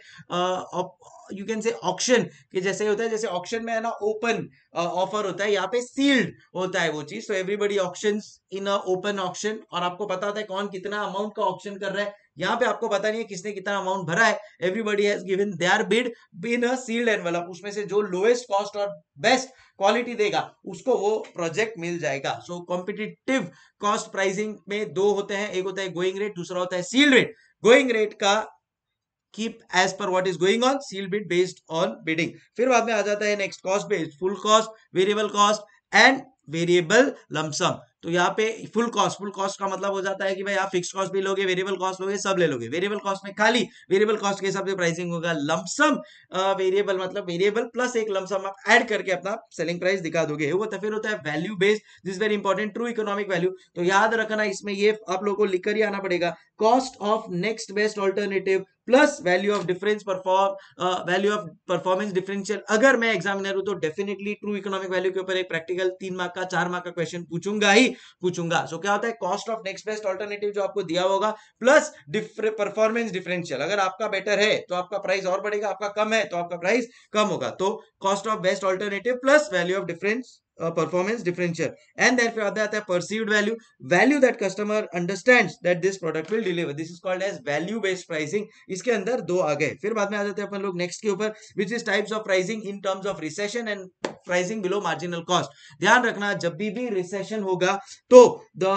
यू कैन से ऑक्शन, कि जैसे होता है, जैसे ऑक्शन में है ना ओपन ऑफर होता है, यहाँ पे सील्ड होता है वो चीज। तो everybody auctions in a open auction, और आपको पता होता है कौन कितना अमाउंट का ऑक्शन कर रहा है। यहाँ पे आपको पता नहीं है किसने कितना अमाउंट भरा है, everybody has given their bid in a sealed envelope. उसमें से जो लोएस्ट कॉस्ट और बेस्ट क्वालिटी देगा उसको वो प्रोजेक्ट मिल जाएगा। सो कॉम्पिटिटिव कॉस्ट प्राइसिंग में 2 होते हैं, एक होता है गोइंग रेट, दूसरा होता है सील्ड रेट। गोइंग रेट का keep as per what is going on, seal bid based on bidding। फिर बाद में आ जाता है next cost based, full cost, variable cost and variable lump sum. तो यहाँ पे फुल कॉस्ट का मतलब हो जाता है कि भाई आप फिक्स कॉस्ट भी लोगे, वेरिएबल कॉस्ट लोगे, सब ले लोगे। वेरिएबल कॉस्ट में खाली वेरिएबल कॉस्ट के हिसाब से प्राइसिंग होगा। लमसम वेरिएबल मतलब वेरिएबल प्लस एक लमसम आप ऐड करके अपना सेलिंग प्राइस दिखा दोगे, वो तो फिर होता है value based, this very important, true economic value. तो याद रखना इसमें ये आप लोगों को लिखकर ही आना पड़ेगा, cost of next best alternative plus value of difference value of performance differential. अगर मैं एग्जामिनर हूं तो डेफिनेटली ट्रू इकोनॉमिक वैल्यू के ऊपर एक प्रैक्टिकल 3 मार्क का 4 मार्क का क्वेश्चन पूछूंगा ही पूछूंगा। सो क्या होता है, cost of next best alternative जो आपको दिया होगा प्लस परफॉर्मेंस डिफरेंशियल। अगर आपका बेटर है तो आपका प्राइस और बढ़ेगा, आपका कम है तो आपका प्राइस कम होगा। तो cost of best alternative plus value of difference performance differential. And then फिर आता है perceived value, value that customer understands that this product will deliver, this is called as value based pricing. इसके अंदर दो आ गए। फिर बाद में आ जाते हैं अपन लोग नेक्स्ट के ऊपर, which is types of pricing in terms of recession and pricing below marginal cost. ध्यान रखना, जब भी रिसेशन होगा तो the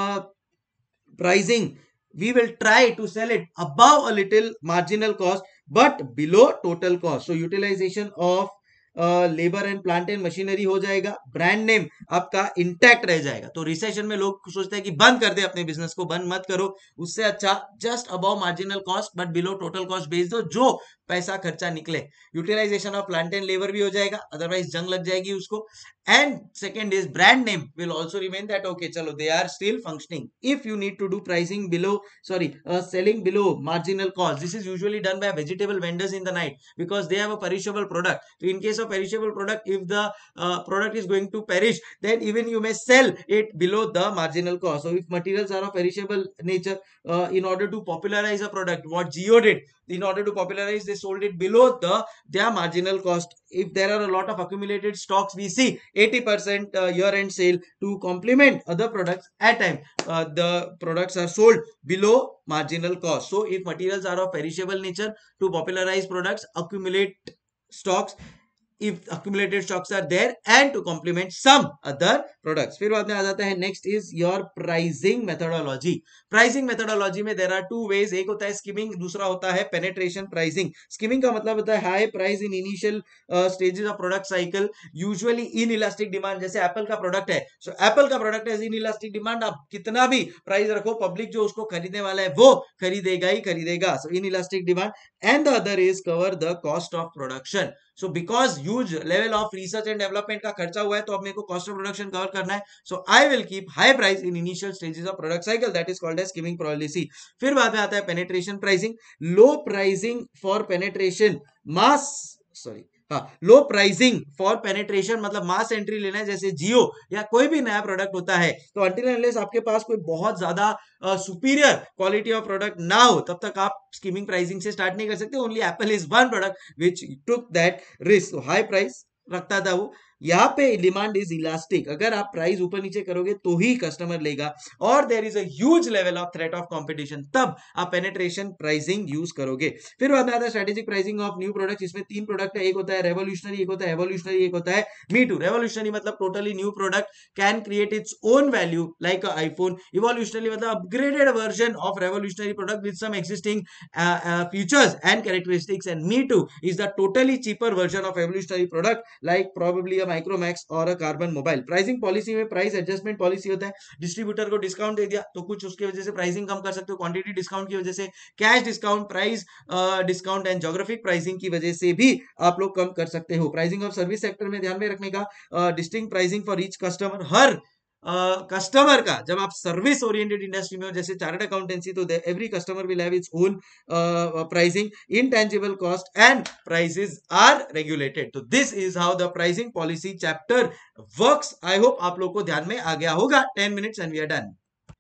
pricing we will try to sell it above a little marginal cost but below total cost. So utilization of labour and plant and machinery हो जाएगा, brand name आपका intact रह जाएगा। तो रिसेशन में लोग सोचते हैं कि बंद कर दे अपने बिजनेस को, बंद मत करो, उससे अच्छा just above marginal cost but below total cost बेच दो, जो पैसा खर्चा निकले। Utilisation of plant and labour भी हो जाएगा, अदरवाइज जंग लग जाएगी उसको। And second is brand name will also remain that okay चलो they are still functioning. If you need to do pricing below selling below marginal cost, this is usually done by vegetable vendors in the night because they have a perishable product. So in case of perishable product, if the product is going to perish, then even you may sell it below the marginal cost. So if materials are of perishable nature, in order to popularize a product, what Jio did, in order to popularize, they sold it below their marginal cost. If there are a lot of accumulated stocks, we see 80% year-end sale to complement other products. At time the products are sold below marginal cost. So if materials are of perishable nature, to popularize products, accumulate stocks if accumulated stocks are there and to complement some other products. फिर बाद में आ जाता है next is your pricing methodology. Pricing methodology में there are two ways, एक होता है स्कीमिंग, दूसरा होता है पेनिट्रेशन प्राइसिंग। स्कीमिंग का मतलब होता है high price in initial stages of product cycle, usually inelastic demand. जैसे एप्पल का प्रोडक्ट है, सो एप्पल का प्रोडक्ट है इन इलास्टिक डिमांड, आप कितना भी प्राइस रखो, पब्लिक जो उसको खरीदने वाला है वो खरीदेगा ही खरीदेगा। So inelastic demand. And the other is cover the cost of production. So because huge level of research and development का खर्चा हुआ है तो अब मेरे को कॉस्ट ऑफ प्रोडक्शन कवर करना है, so I will keep high price in initial stages of product cycle, that is called as skimming policy. फिर बाद में आता है penetration pricing, low pricing for penetration mass, sorry हाँ, लो प्राइसिंग फॉर पेनिट्रेशन मतलब मास entry लेना है, जैसे जियो या कोई भी नया प्रोडक्ट होता है, तो अंटिल अनलेस आपके पास कोई बहुत ज्यादा सुपीरियर क्वालिटी ऑफ प्रोडक्ट ना हो तब तक आप स्कीमिंग प्राइसिंग से स्टार्ट नहीं कर सकते। Only Apple is one product which took that risk, high price रखता था वो। यहाँ पे डिमांड इज इलास्टिक, अगर आप प्राइस ऊपर नीचे करोगे तो ही कस्टमर लेगा, और there is a huge level of threat of competition, तब आप पेनिट्रेशन प्राइसिंग यूज करोगे। फिर बाद में आता है strategic pricing of new product. इसमें 3 प्रोडक्ट है, एक होता है रेवोल्यूशनरी, एक होता है एवोल्यूशनरी, एक होता है मी टू। रेवोल्यूशनरी मतलब totally new product can create its own value like iPhone. Evolutionary मतलब upgraded version of revolutionary product with some existing features and characteristics, and me too is the totally cheaper version of evolutionary product like probably a Micromax or a Carbon Mobile. Pricing policy में price adjustment policy होता है, distributor को discount दे दिया तो कुछ उसकी वजह से प्राइसिंग कम कर सकते हो, क्वांटिटी डिस्काउंट की वजह से, cash discount, price discount and geographic pricing की वजह से भी आप लोग कम कर सकते हो। प्राइसिंग ऑफ सर्विस सेक्टर में ध्यान में रखने का distinct pricing for each customer. हर कस्टमर का, जब आप सर्विस ओरिएंटेड इंडस्ट्री में हो जैसे चार्टर्ड अकाउंटेंसी, तो every customer will have its own pricing, intangible cost and prices are regulated. तो this is how the pricing policy chapter works. I hope आप लोग को ध्यान में आ गया होगा। 10 minutes and we are done.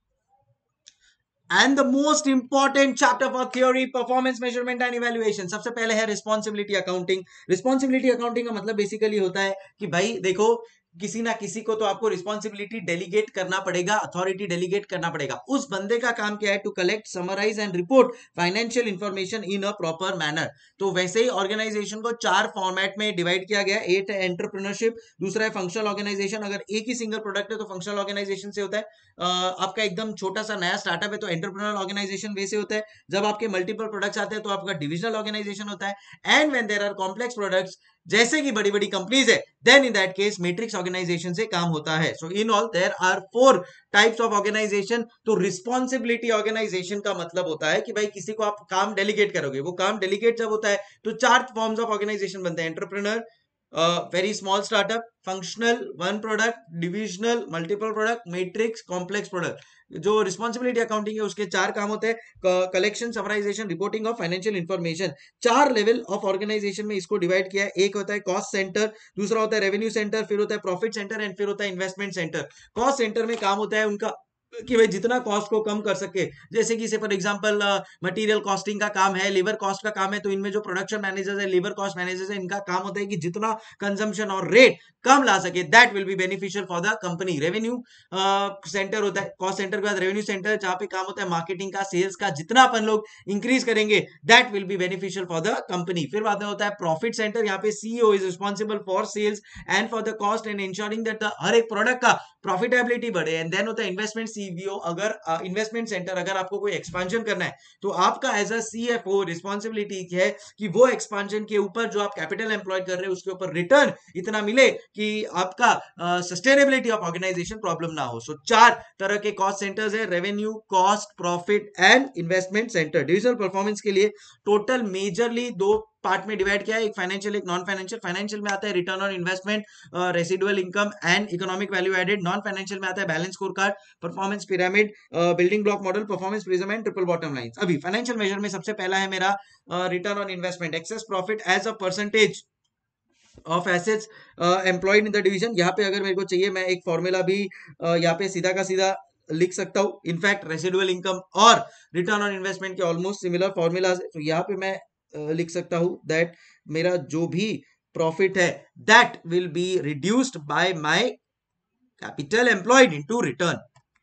And the most important chapter for theory, performance measurement and evaluation. सबसे पहले है रिस्पॉन्सिबिलिटी अकाउंटिंग। रिस्पॉन्सिबिलिटी अकाउंटिंग का मतलब बेसिकली होता है कि भाई देखो, किसी ना किसी को तो आपको रिस्पॉन्सिबिलिटी डेलीगेट करना पड़ेगा, अथॉरिटी डेलीगेट करना पड़ेगा। उस बंदे का काम क्या है? To collect, summarise and report financial information in a proper manner. तो वैसे ही ऑर्गेनाइजेशन को 4 फॉर्मेट में डिवाइड किया गया। एक है एंटरप्रेन्योरशिप, दूसरा है फंक्शनल ऑर्गेनाइजेशन। अगर एक ही सिंगल प्रोडक्ट है तो फंक्शनल ऑर्गेनाइजेशन से होता है। आपका एकदम छोटा सा नया स्टार्टअप है तो एंटरप्रेन्योरल ऑर्गेनाइजेशन वैसे होता है। जब आपके मल्टीपल प्रोडक्ट्स आते हैं तो आपका डिविजनल ऑर्गेनाइजेशन होता है। And when there are complex products, जैसे कि बड़ी बड़ी कंपनीज है, then in that case matrix organisation से काम होता है। So in all there are 4 types of organisation. तो रिस्पॉन्सिबिलिटी ऑर्गेनाइजेशन का मतलब होता है कि भाई किसी को आप काम डेलीगेट करोगे, वो काम डेलीगेट जब होता है तो 4 फॉर्म्स ऑफ ऑर्गेनाइजेशन बनते हैं। Entrepreneur, very small startup, functional, one product, divisional, multiple product, matrix, complex product. जो रिस्पॉन्सिबिलिटी अकाउंटिंग है उसके 4 काम होते हैं, collection, summarisation, reporting of financial information. 4 level of organisation में इसको डिवाइड किया है। एक होता है कॉस्ट सेंटर, दूसरा होता है रेवेन्यू सेंटर, फिर होता है प्रॉफिट सेंटर एंड फिर होता है इन्वेस्टमेंट सेंटर। कॉस्ट सेंटर में काम होता है उनका कि भाई जितना कॉस्ट को कम कर सके, जैसे कि से फॉर एग्जांपल मटेरियल कॉस्टिंग का काम है, लेबर कॉस्ट का काम है, तो इनमें जो प्रोडक्शन मैनेजर्स है, लेबर कॉस्ट मैनेजर्स है, इनका काम होता है कि जितना कंजम्पशन और रेट कम ला सके, that will be beneficial for the company. Revenue centre होता है, कॉस्ट सेंटर के बाद रेवेन्यू सेंटर, जहां पे काम होता है मार्केटिंग का, सेल्स का, जितना अपन लोग इंक्रीज करेंगे that will be beneficial for the company. फिर बाद में होता है प्रॉफिट सेंटर, यहाँ पे CEO is responsible for sales and for the cost and ensuring that हर एक प्रोडक्ट का प्रॉफिटेबिलिटी बढ़े। एंड देन होता है इन्वेस्टमेंट सीवीओ, अगर इन्वेस्टमेंट सेंटर, अगर आपको कोई एक्सपांशन करना है तो आपका एज अ सीएफओ रिस्पॉन्सिबिलिटी है कि वो एक्सपांशन के ऊपर जो आप कैपिटल एम्प्लॉय कर रहे हो उसके ऊपर रिटर्न इतना मिले कि आपका सस्टेनेबिलिटी ऑफ ऑर्गेनाइजेशन प्रॉब्लम ना हो। सो 4 तरह के कॉस्ट सेंटर्स है, revenue, cost, profit and investment centre. Divisional performance के लिए टोटल मेजरली 2 पार्ट में डिवाइड किया है, एक फाइनेंशियल, एक नॉन फाइनेंशियल। फाइनेंशियल में आता है return on investment, residual income and economic value added. Non financial में आता है balance score card, performance pyramid, building block model, performance prism and triple bottom lines. अभी फाइनेंशियल मेजर में सबसे पहला है मेरा return on investment, excess profit as a percentage of assets employed in the division. यहाँ पे अगर मेरे को चाहिए मैं एक फॉर्मूला भी यहाँ पे सीधा का सीधा लिख सकता हूँ। इनफैक्ट रेसिडुअल इनकम और रिटर्न ऑन इन्वेस्टमेंट के ऑलमोस्ट सिमिलर फॉर्मूलाज है, तो यहाँ पे मैं लिख सकता हूँ दैट मेरा जो भी प्रॉफिट है that will be reduced by my capital employed into return.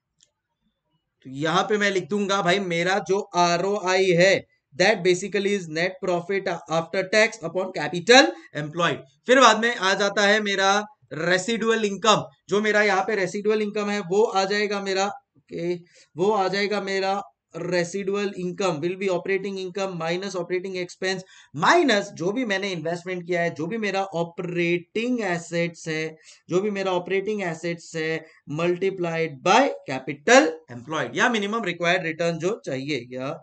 तो यहां पे मैं लिख दूंगा भाई मेरा जो आरओआई है that basically is net profit after tax upon capital employed. फिर बाद में आ जाता है मेरा रेसिडुअल इनकम, जो मेरा यहाँ पे रेसिडुअल इनकम है वो आ जाएगा मेरा, ओके, वो आ जाएगा मेरा residual income will be operating income minus operating expense minus जो भी मैंने इन्वेस्टमेंट किया है, जो भी मेरा ऑपरेटिंग एसेट्स है, जो भी मेरा ऑपरेटिंग एसेट्स है, मल्टीप्लाइड बाय कैपिटल एम्प्लॉयड, या मिनिमम रिक्वायर्ड रिटर्न जो चाहिए, या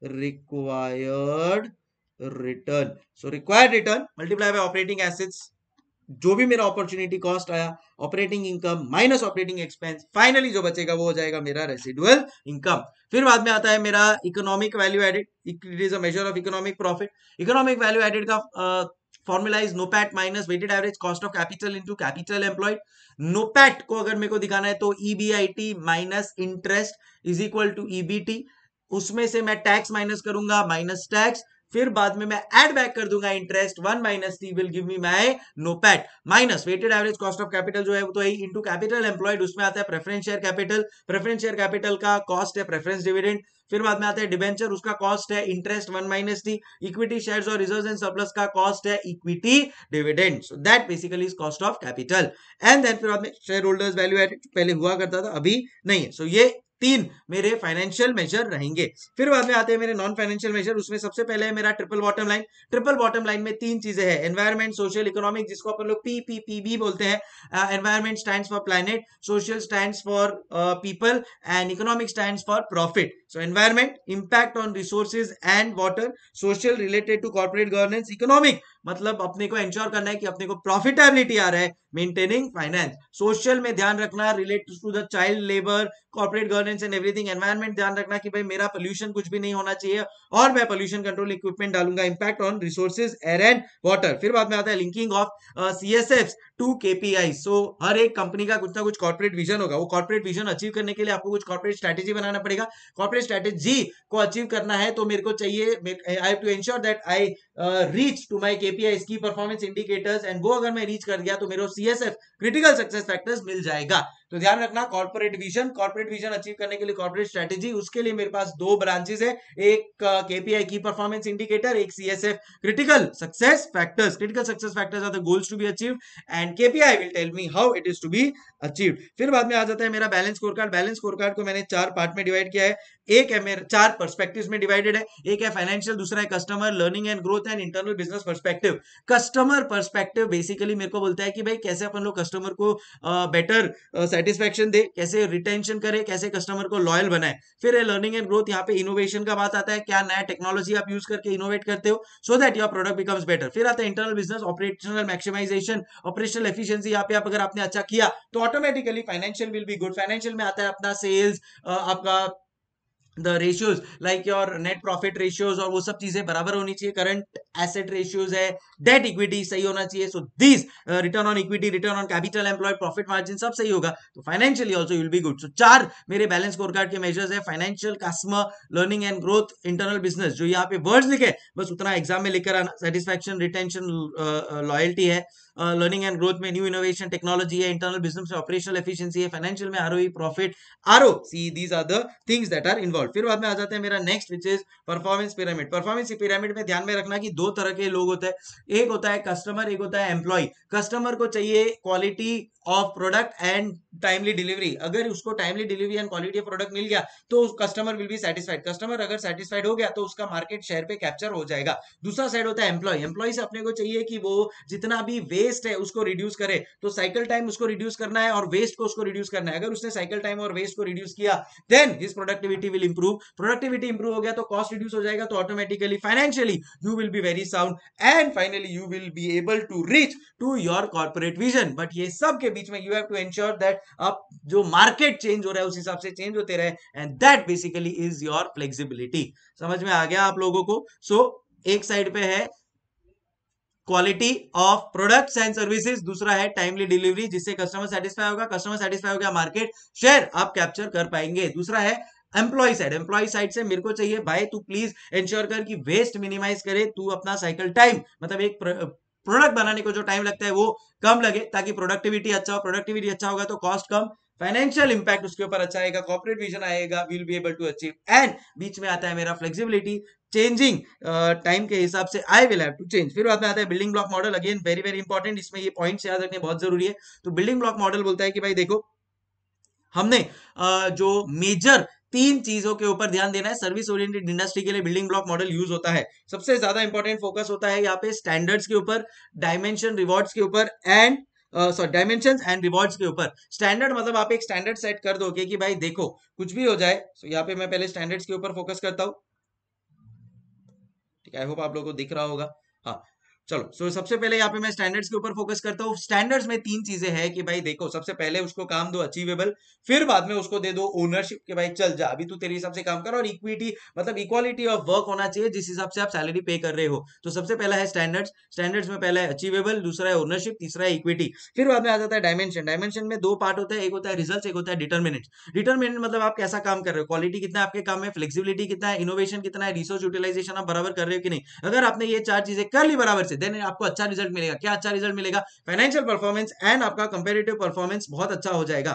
required return. So required return multiply by operating assets, जो भी मेरा अपॉर्चुनिटी कॉस्ट आया, operating income minus operating expense, finally जो बचेगा वो हो जाएगा मेरा रेसिडुअल इनकम। फिर बाद में आता है मेरा economic value added, it is a measure of economic profit. Economic value added का formula is NOPAT minus weighted average cost of capital into capital employed. NOPAT को अगर मेरे को दिखाना है तो EBIT minus interest is equal to EBT, उसमें से मैं टैक्स माइनस करूंगा, माइनस टैक्स, फिर बाद में मैं ऐड बैक कर दूंगा interest, 1 minus T will give me my NOPAT, minus weighted average cost of capital जो है वो तो है इनटू कैपिटल एम्प्लॉयड, उसमें आता है preference share capital, preference share capital का कॉस्ट है प्रेफरेंस डिविडेंड। फिर बाद में आता है डिबेंचर, उसका कॉस्ट है interest 1 minus T. Equity shares और रिजर्व्स एंड सरप्लस का कॉस्ट है equity dividend. So that basically is cost of capital. And then फिर बाद में शेयर होल्डर्स वैल्यू एडेड, पहले हुआ करता था अभी नहीं है। सो ये 3 मेरे फाइनेंशियल मेजर रहेंगे। फिर बाद में आते हैं मेरे नॉन फाइनेंशियल मेजर, उसमें सबसे पहले है मेरा triple bottom line. Triple bottom line में 3 चीजें हैं, एनवायरमेंट, सोशल, इकोनॉमिक, जिसको अपन लोग पीपीपीबी बोलते हैं। Environment stands for planet, social stands for people and economic stands for profit. So environment impact on resources and water, social related to corporate governance, economic मतलब अपने को एंश्योर करना है कि अपने को प्रॉफिटेबिलिटी आ रहा है, मेंटेनिंग फाइनेंस। सोशल में ध्यान रखना related to the child labour, corporate governance and everything. Environment ध्यान रखना कि भाई मेरा पोल्यूशन कुछ भी नहीं होना चाहिए और मैं पोल्यूशन कंट्रोल इक्विपमेंट डालूंगा। Impact on resources, air and water. फिर बाद में आता है linking of CSF to KPI. So हर एक कंपनी का कुछ ना कुछ कॉर्पोरेट विजन होगा, वो कॉर्पोरेट विजन अचीव करने के लिए आपको कुछ कॉर्पोरेट स्ट्रेटेजी बनाना पड़ेगा। कॉर्पोरेट स्ट्रेटेजी को अचीव करना है तो मेरे को चाहिए, I have to ensure that I reach to my KPIs, key performance indicators, and वो अगर मैं रीच कर गया तो मेरे सीएसएफ क्रिटिकल सक्सेस फैक्टर्स मिल जाएगा। तो ध्यान रखना कॉर्पोरेट विजन अचीव करने के लिए कॉर्पोरेट स्ट्रेटेजी, उसके लिए मेरे पास 2 ब्रांचेस है, एक केपीआई की परफॉर्मेंस इंडिकेटर, एक CSF critical success factors. Critical success factors are the goals to be achieved and KPI will tell me how it is to be achieved. फिर बाद में आ जाता है मेरा balance score card. Balance score card को मैंने 4 पार्ट में डिवाइड किया है। एक है मेरे 4 पर्सपेक्टिव्स में डिवाइडेड है, एक है फाइनेंशियल, दूसरा है customer, learning and growth and internal business perspective. Customer perspective basically मेरे को बोलता है कि भाई कैसे अपन लोग कस्टमर को बेटर सेटिस्फेक्शन दे, कैसे रिटेंशन करे, कैसे कस्टमर को लॉयल बनाए। फिर है लर्निंग एंड ग्रोथ, यहाँ पे इनोवेशन का बात आता है, क्या नया टेक्नोलॉजी आप यूज करके इनोवेट करते हो so that your product becomes better. फिर आता है internal business, operational maximisation, operational efficiency. यहाँ पे आप अगर आपने अच्छा किया तो automatically financial will be good. Financial में आता है अपना सेल्स, आपका the ratios like your net profit ratios, और वो सब चीजें बराबर होनी चाहिए। करंट एसेट रेशियोज है, डेट इक्विटी सही होना चाहिए। So this return on equity, return on capital employed, profit margin सब सही होगा तो financially also will be good. So 4 मेरे बैलेंस स्कोर कार्ड के मेजर्स है, financial, customer, learning and growth, internal business. जो यहाँ पे वर्ड्स लिखे बस उतना एग्जाम में लिखकर आना। सेटिस्फैक्शन, रिटेंशन, लॉयल्टी है। लर्निंग एंड ग्रोथ में न्यू इनोवेशन, टेक्नोलॉजी है। इंटरनल बिजनेस में ऑपरेशनल एफिशिएंसी है। फाइनेंशियल में ROE, profit, RO C, these are the things that are involve. फिर बाद में आ जाते हैं मेरा next which is performance pyramid. Performance pyramid में ध्यान में रखना कि 2 तरह के लोग होते हैं, एक होता है कस्टमर, एक होता है एम्प्लॉय। कस्टमर को चाहिए quality of product and timely delivery. अगर उसको timely delivery and quality of product मिल गया तो customer will be satisfied. Customer अगर सेटिस्फाइड हो गया तो उसका मार्केट शेयर पे कैप्चर हो जाएगा। दूसरा साइड होता है एम्प्लॉय। एम्प्लॉय से अपने को चाहिए कि वो जितना भी वेस्ट है उसको रिड्यूस करे, तो साइकिल टाइम उसको रिड्यूस करना है और वेस्ट को उसको रिड्यूस करना है। अगर उसने साइकिल टाइम और वेस्ट को रिड्यूस किया then his productivity will improve. Productivity improve हो गया तो कॉस्ट रिड्यूस हो जाएगा, तो automatically financially you will be very sound and finally you will be able to reach to your corporate vision. But ये सब के बीच में you have to ensure that आप जो मार्केट चेंज हो रहा है उस हिसाब से चेंज होते रहे, and that basically is your flexibility. समझ में आ गया आप लोगों को? सो एक साइड पे है quality of products and services, दूसरा है टाइमली डिलीवरी जिससे कस्टमर सेटिस्फाई होगा, कस्टमर सेटिस्फाई हो गया मार्केट शेयर आप कैप्चर कर पाएंगे। दूसरा है एम्प्लॉय साइड। एम्प्लॉय साइड से मेरे को चाहिए भाई तू प्लीज इंश्योर कर कि वेस्ट मिनिमाइज करे, तू अपना साइकिल टाइम मतलब एक प्रोडक्ट बनाने को जो टाइम लगता है वो कम लगे ताकि प्रोडक्टिविटी अच्छा हो। प्रोडक्टिविटी अच्छा होगा तो कॉस्ट कम, फाइनेंशियल इंपैक्ट उसके ऊपर अच्छा आएगा, कॉर्पोरेट विजन आएगा, will be able to achieve. And बीच में आता है मेरा फ्लेक्सिबिलिटी, चेंजिंग टाइम के हिसाब से I will have to change. फिर बाद में आता है building block model. Again very very important, इसमें ये पॉइंट्स याद रखने बहुत जरूरी है। तो बिल्डिंग ब्लॉक मॉडल बोलता है कि भाई देखो हमने जो मेजर 3 चीजों के ऊपर ध्यान देना है। सर्विस ओरिएंटेड इंडस्ट्री के लिए बिल्डिंग ब्लॉक मॉडल यूज होता है। सबसे ज्यादा इंपॉर्टेंट फोकस होता है यहाँ पे स्टैंडर्ड्स के ऊपर, डायमेंशन रिवॉर्ड्स के ऊपर एंड डायमेंशन एंड रिवॉर्ड्स के ऊपर। स्टैंडर्ड मतलब आप एक स्टैंडर्ड सेट कर दोगे कि भाई देखो कुछ भी हो जाए। तो यहाँ पे मैं पहले स्टैंडर्ड्स के ऊपर फोकस करता हूँ। ठीक है, आई होप आप लोगों को दिख रहा होगा। हाँ चलो, सो सबसे पहले यहाँ पे मैं स्टैंडर्ड्स के ऊपर फोकस करता हूँ। स्टैंडर्ड्स में 3 चीजें हैं कि भाई देखो सबसे पहले उसको काम दो अचीवेबल, फिर बाद में उसको दे दो ओनरशिप कि भाई चल जा अभी तू तेरे हिसाब से काम कर, और इक्विटी मतलब इक्वालिटी ऑफ वर्क होना चाहिए जिस हिसाब से आप सैलरी पे कर रहे हो। तो सबसे पहला है स्टैंडर्ड्स। स्टैंडर्ड्स में पहला है अचीवेबल, दूसरा है ओनरशिप, तीसरा है इक्विटी। फिर बाद में आ जाता है डायमेंशन। डायमेंशन में 2 पार्ट होता है, एक होता है रिजल्ट, एक होता है डिटर्मिनेंट। डिटर्मिनेंट मतलब आप कैसा काम कर रहे हो, क्वालिटी कितना है आपके काम में, फ्लेक्सिबिलिटी कितना है, इनोवेशन कितना है, रिसोर्स यूटिलाइजेशन आप बराबर कर रहे हो कि नहीं। अगर आपने ये 4 चीजें कर ली बराबर से देन आपको अच्छा रिजल्ट मिलेगा। क्या अच्छा रिजल्ट मिलेगा? फाइनेंशियल परफॉर्मेंस एंड आपका कंपैरेटिव परफॉर्मेंस बहुत अच्छा हो जाएगा।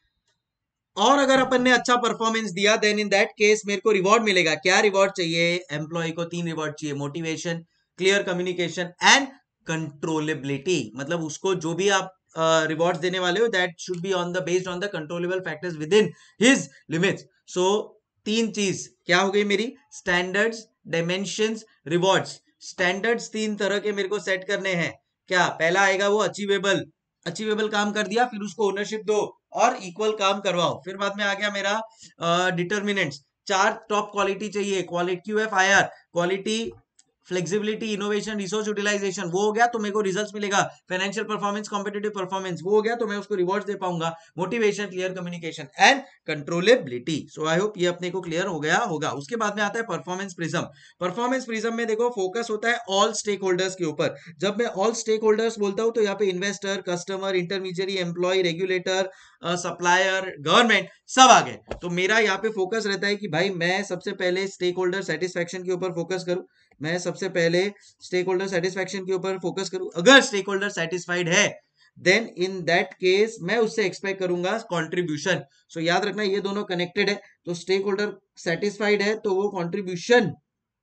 और अगर अपन ने अच्छा परफॉर्मेंस दिया देन इन दैट केस मेरे को रिवॉर्ड मिलेगा। क्या रिवॉर्ड चाहिए? एम्प्लॉय को 3 रिवॉर्ड चाहिए, motivation, clear communication and controllability. मतलब उसको जो भी आप रिवॉर्ड्स देने वाले हो that should be on the based on the controllable factors within his limits. So 3 चीज क्या हो गई मेरी? Standards, dimensions, rewards. स्टैंडर्ड्स 3 तरह के मेरे को सेट करने हैं। क्या पहला आएगा वो अचीवेबल। अचीवेबल काम कर दिया फिर उसको ओनरशिप दो और इक्वल काम करवाओ। फिर बाद में आ गया मेरा डिटर्मिनेंट्स। 4 टॉप क्वालिटी चाहिए, quality QFIR, quality, flexibility, innovation, resource utilisation. वो हो गया तो मेरे को रिजल्ट्स मिलेगा। फाइनेंशियल परफॉर्मेंस, कॉम्पिटिटिव परफॉर्मेंस वो हो गया तो मैं उसको रिवॉर्ड्स दे पाऊंगा। Motivation, clear communication and controllability. So I hope ये अपने को क्लियर हो गया होगा। उसके बाद में आता है परफॉर्मेंस प्रिज्म। परफॉर्मेंस प्रिज्म में देखो फोकस होता है ऑल स्टेक होल्डर्स के ऊपर। जब मैं ऑल स्टेक होल्डर्स बोलता हूं तो यहाँ पे investor, customer, intermediary, employ, regulator, supplier, government सब आ गए। तो मेरा यहाँ पे फोकस रहता है कि भाई मैं सबसे पहले स्टेक होल्डर सेटिस्फेक्शन के ऊपर फोकस करूं। मैं सबसे पहले स्टेक होल्डर सेटिस्फेक्शन के ऊपर फोकस करूं। अगर स्टेक होल्डर सेटिस्फाइड है देन इन दैट केस मैं उससे एक्सपेक्ट करूंगा कंट्रीब्यूशन। सो याद रखना ये दोनों कनेक्टेड है। तो स्टेक होल्डर सेटिस्फाइड है तो वो कंट्रीब्यूशन,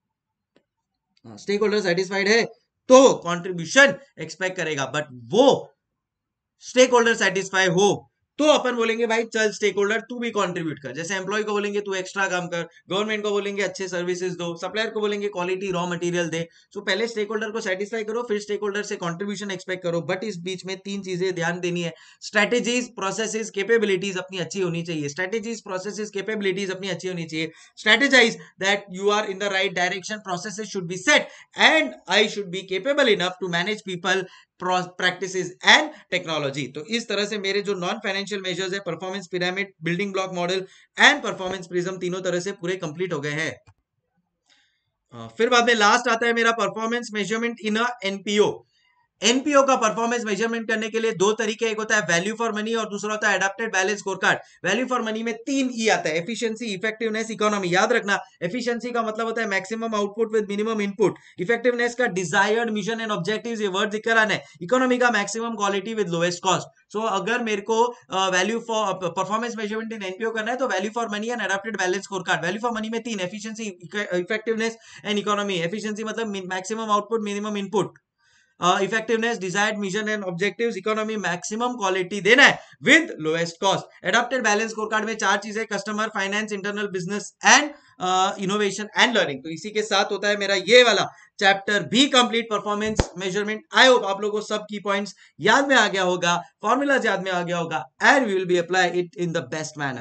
स्टेक होल्डर सेटिस्फाइड है तो कंट्रीब्यूशन एक्सपेक्ट करेगा। बट वो स्टेक होल्डर सेटिस्फाई हो तो अपन बोलेंगे भाई चल स्टेक होल्डर तू भी कंट्रीब्यूट कर, जैसे एम्प्लॉय को बोलेंगे तू एक्स्ट्रा काम कर, गवर्नमेंट को बोलेंगे अच्छे सर्विसेज दो, सप्लायर को बोलेंगे क्वालिटी रॉ मटेरियल दे। सो पहले स्टेक होल्डर को सेटिस्फाई करो, फिर स्टेक होल्डर से कंट्रीब्यूशन एक्सपेक्ट करो। बट इस बीच में तीन चीजें ध्यान देनी है, स्ट्रेटेजीज प्रोसेसेस केपेबिलिटीज अपनी अच्छी होनी चाहिए, स्ट्रेटेजीज प्रोसेसेस केपेबिलिटीज अपनी अच्छी होनी चाहिए। Strategize that you are in the right direction, processes should be set and I should be capable enough to manage people, practices and technology. तो इस तरह से मेरे जो नॉन फाइनेंशियल मेजर्स है, performance pyramid, building block model and performance prism, तीनों तरह से पूरे कंप्लीट हो गए हैं। फिर बाद में लास्ट आता है मेरा performance measurement in a NPO. NPO का परफॉर्मेंस मेजरमेंट करने के लिए दो तरीके, एक होता है वैल्यू फॉर मनी और दूसरा होता है adapted balance scorecard. Value for money में 3 ई आता है, एफिशिएंसी, इफेक्टिवनेस, इकोनॉमी। याद रखना, एफिशिएंसी का मतलब होता है maximum output with minimum input, effectiveness का डिजायर्ड मिशन एंड ऑब्जेक्टिव्स, ये वर्ड दिख रहा है, इकोनॉमी का maximum quality with lowest cost. So अगर मेरे को value for performance measurement in NPO करना है तो value for money and adapted balance scorecard. Value for money में 3, efficiency, effectiveness and economy. Efficiency मतलब maximum output, minimum input, effectiveness desired mission and objectives, economy maximum quality देना है with lowest cost. Adopted balance scorecard में 4 चीजें, customer, finance, internal business and innovation and learning. तो इसी के साथ होता है मेरा ये वाला चैप्टर भी complete, performance measurement. I hope आप लोगों को सब की पॉइंट्स याद में आ गया होगा, फॉर्मूलाज याद में आ गया होगा and we will be apply it in the best manner.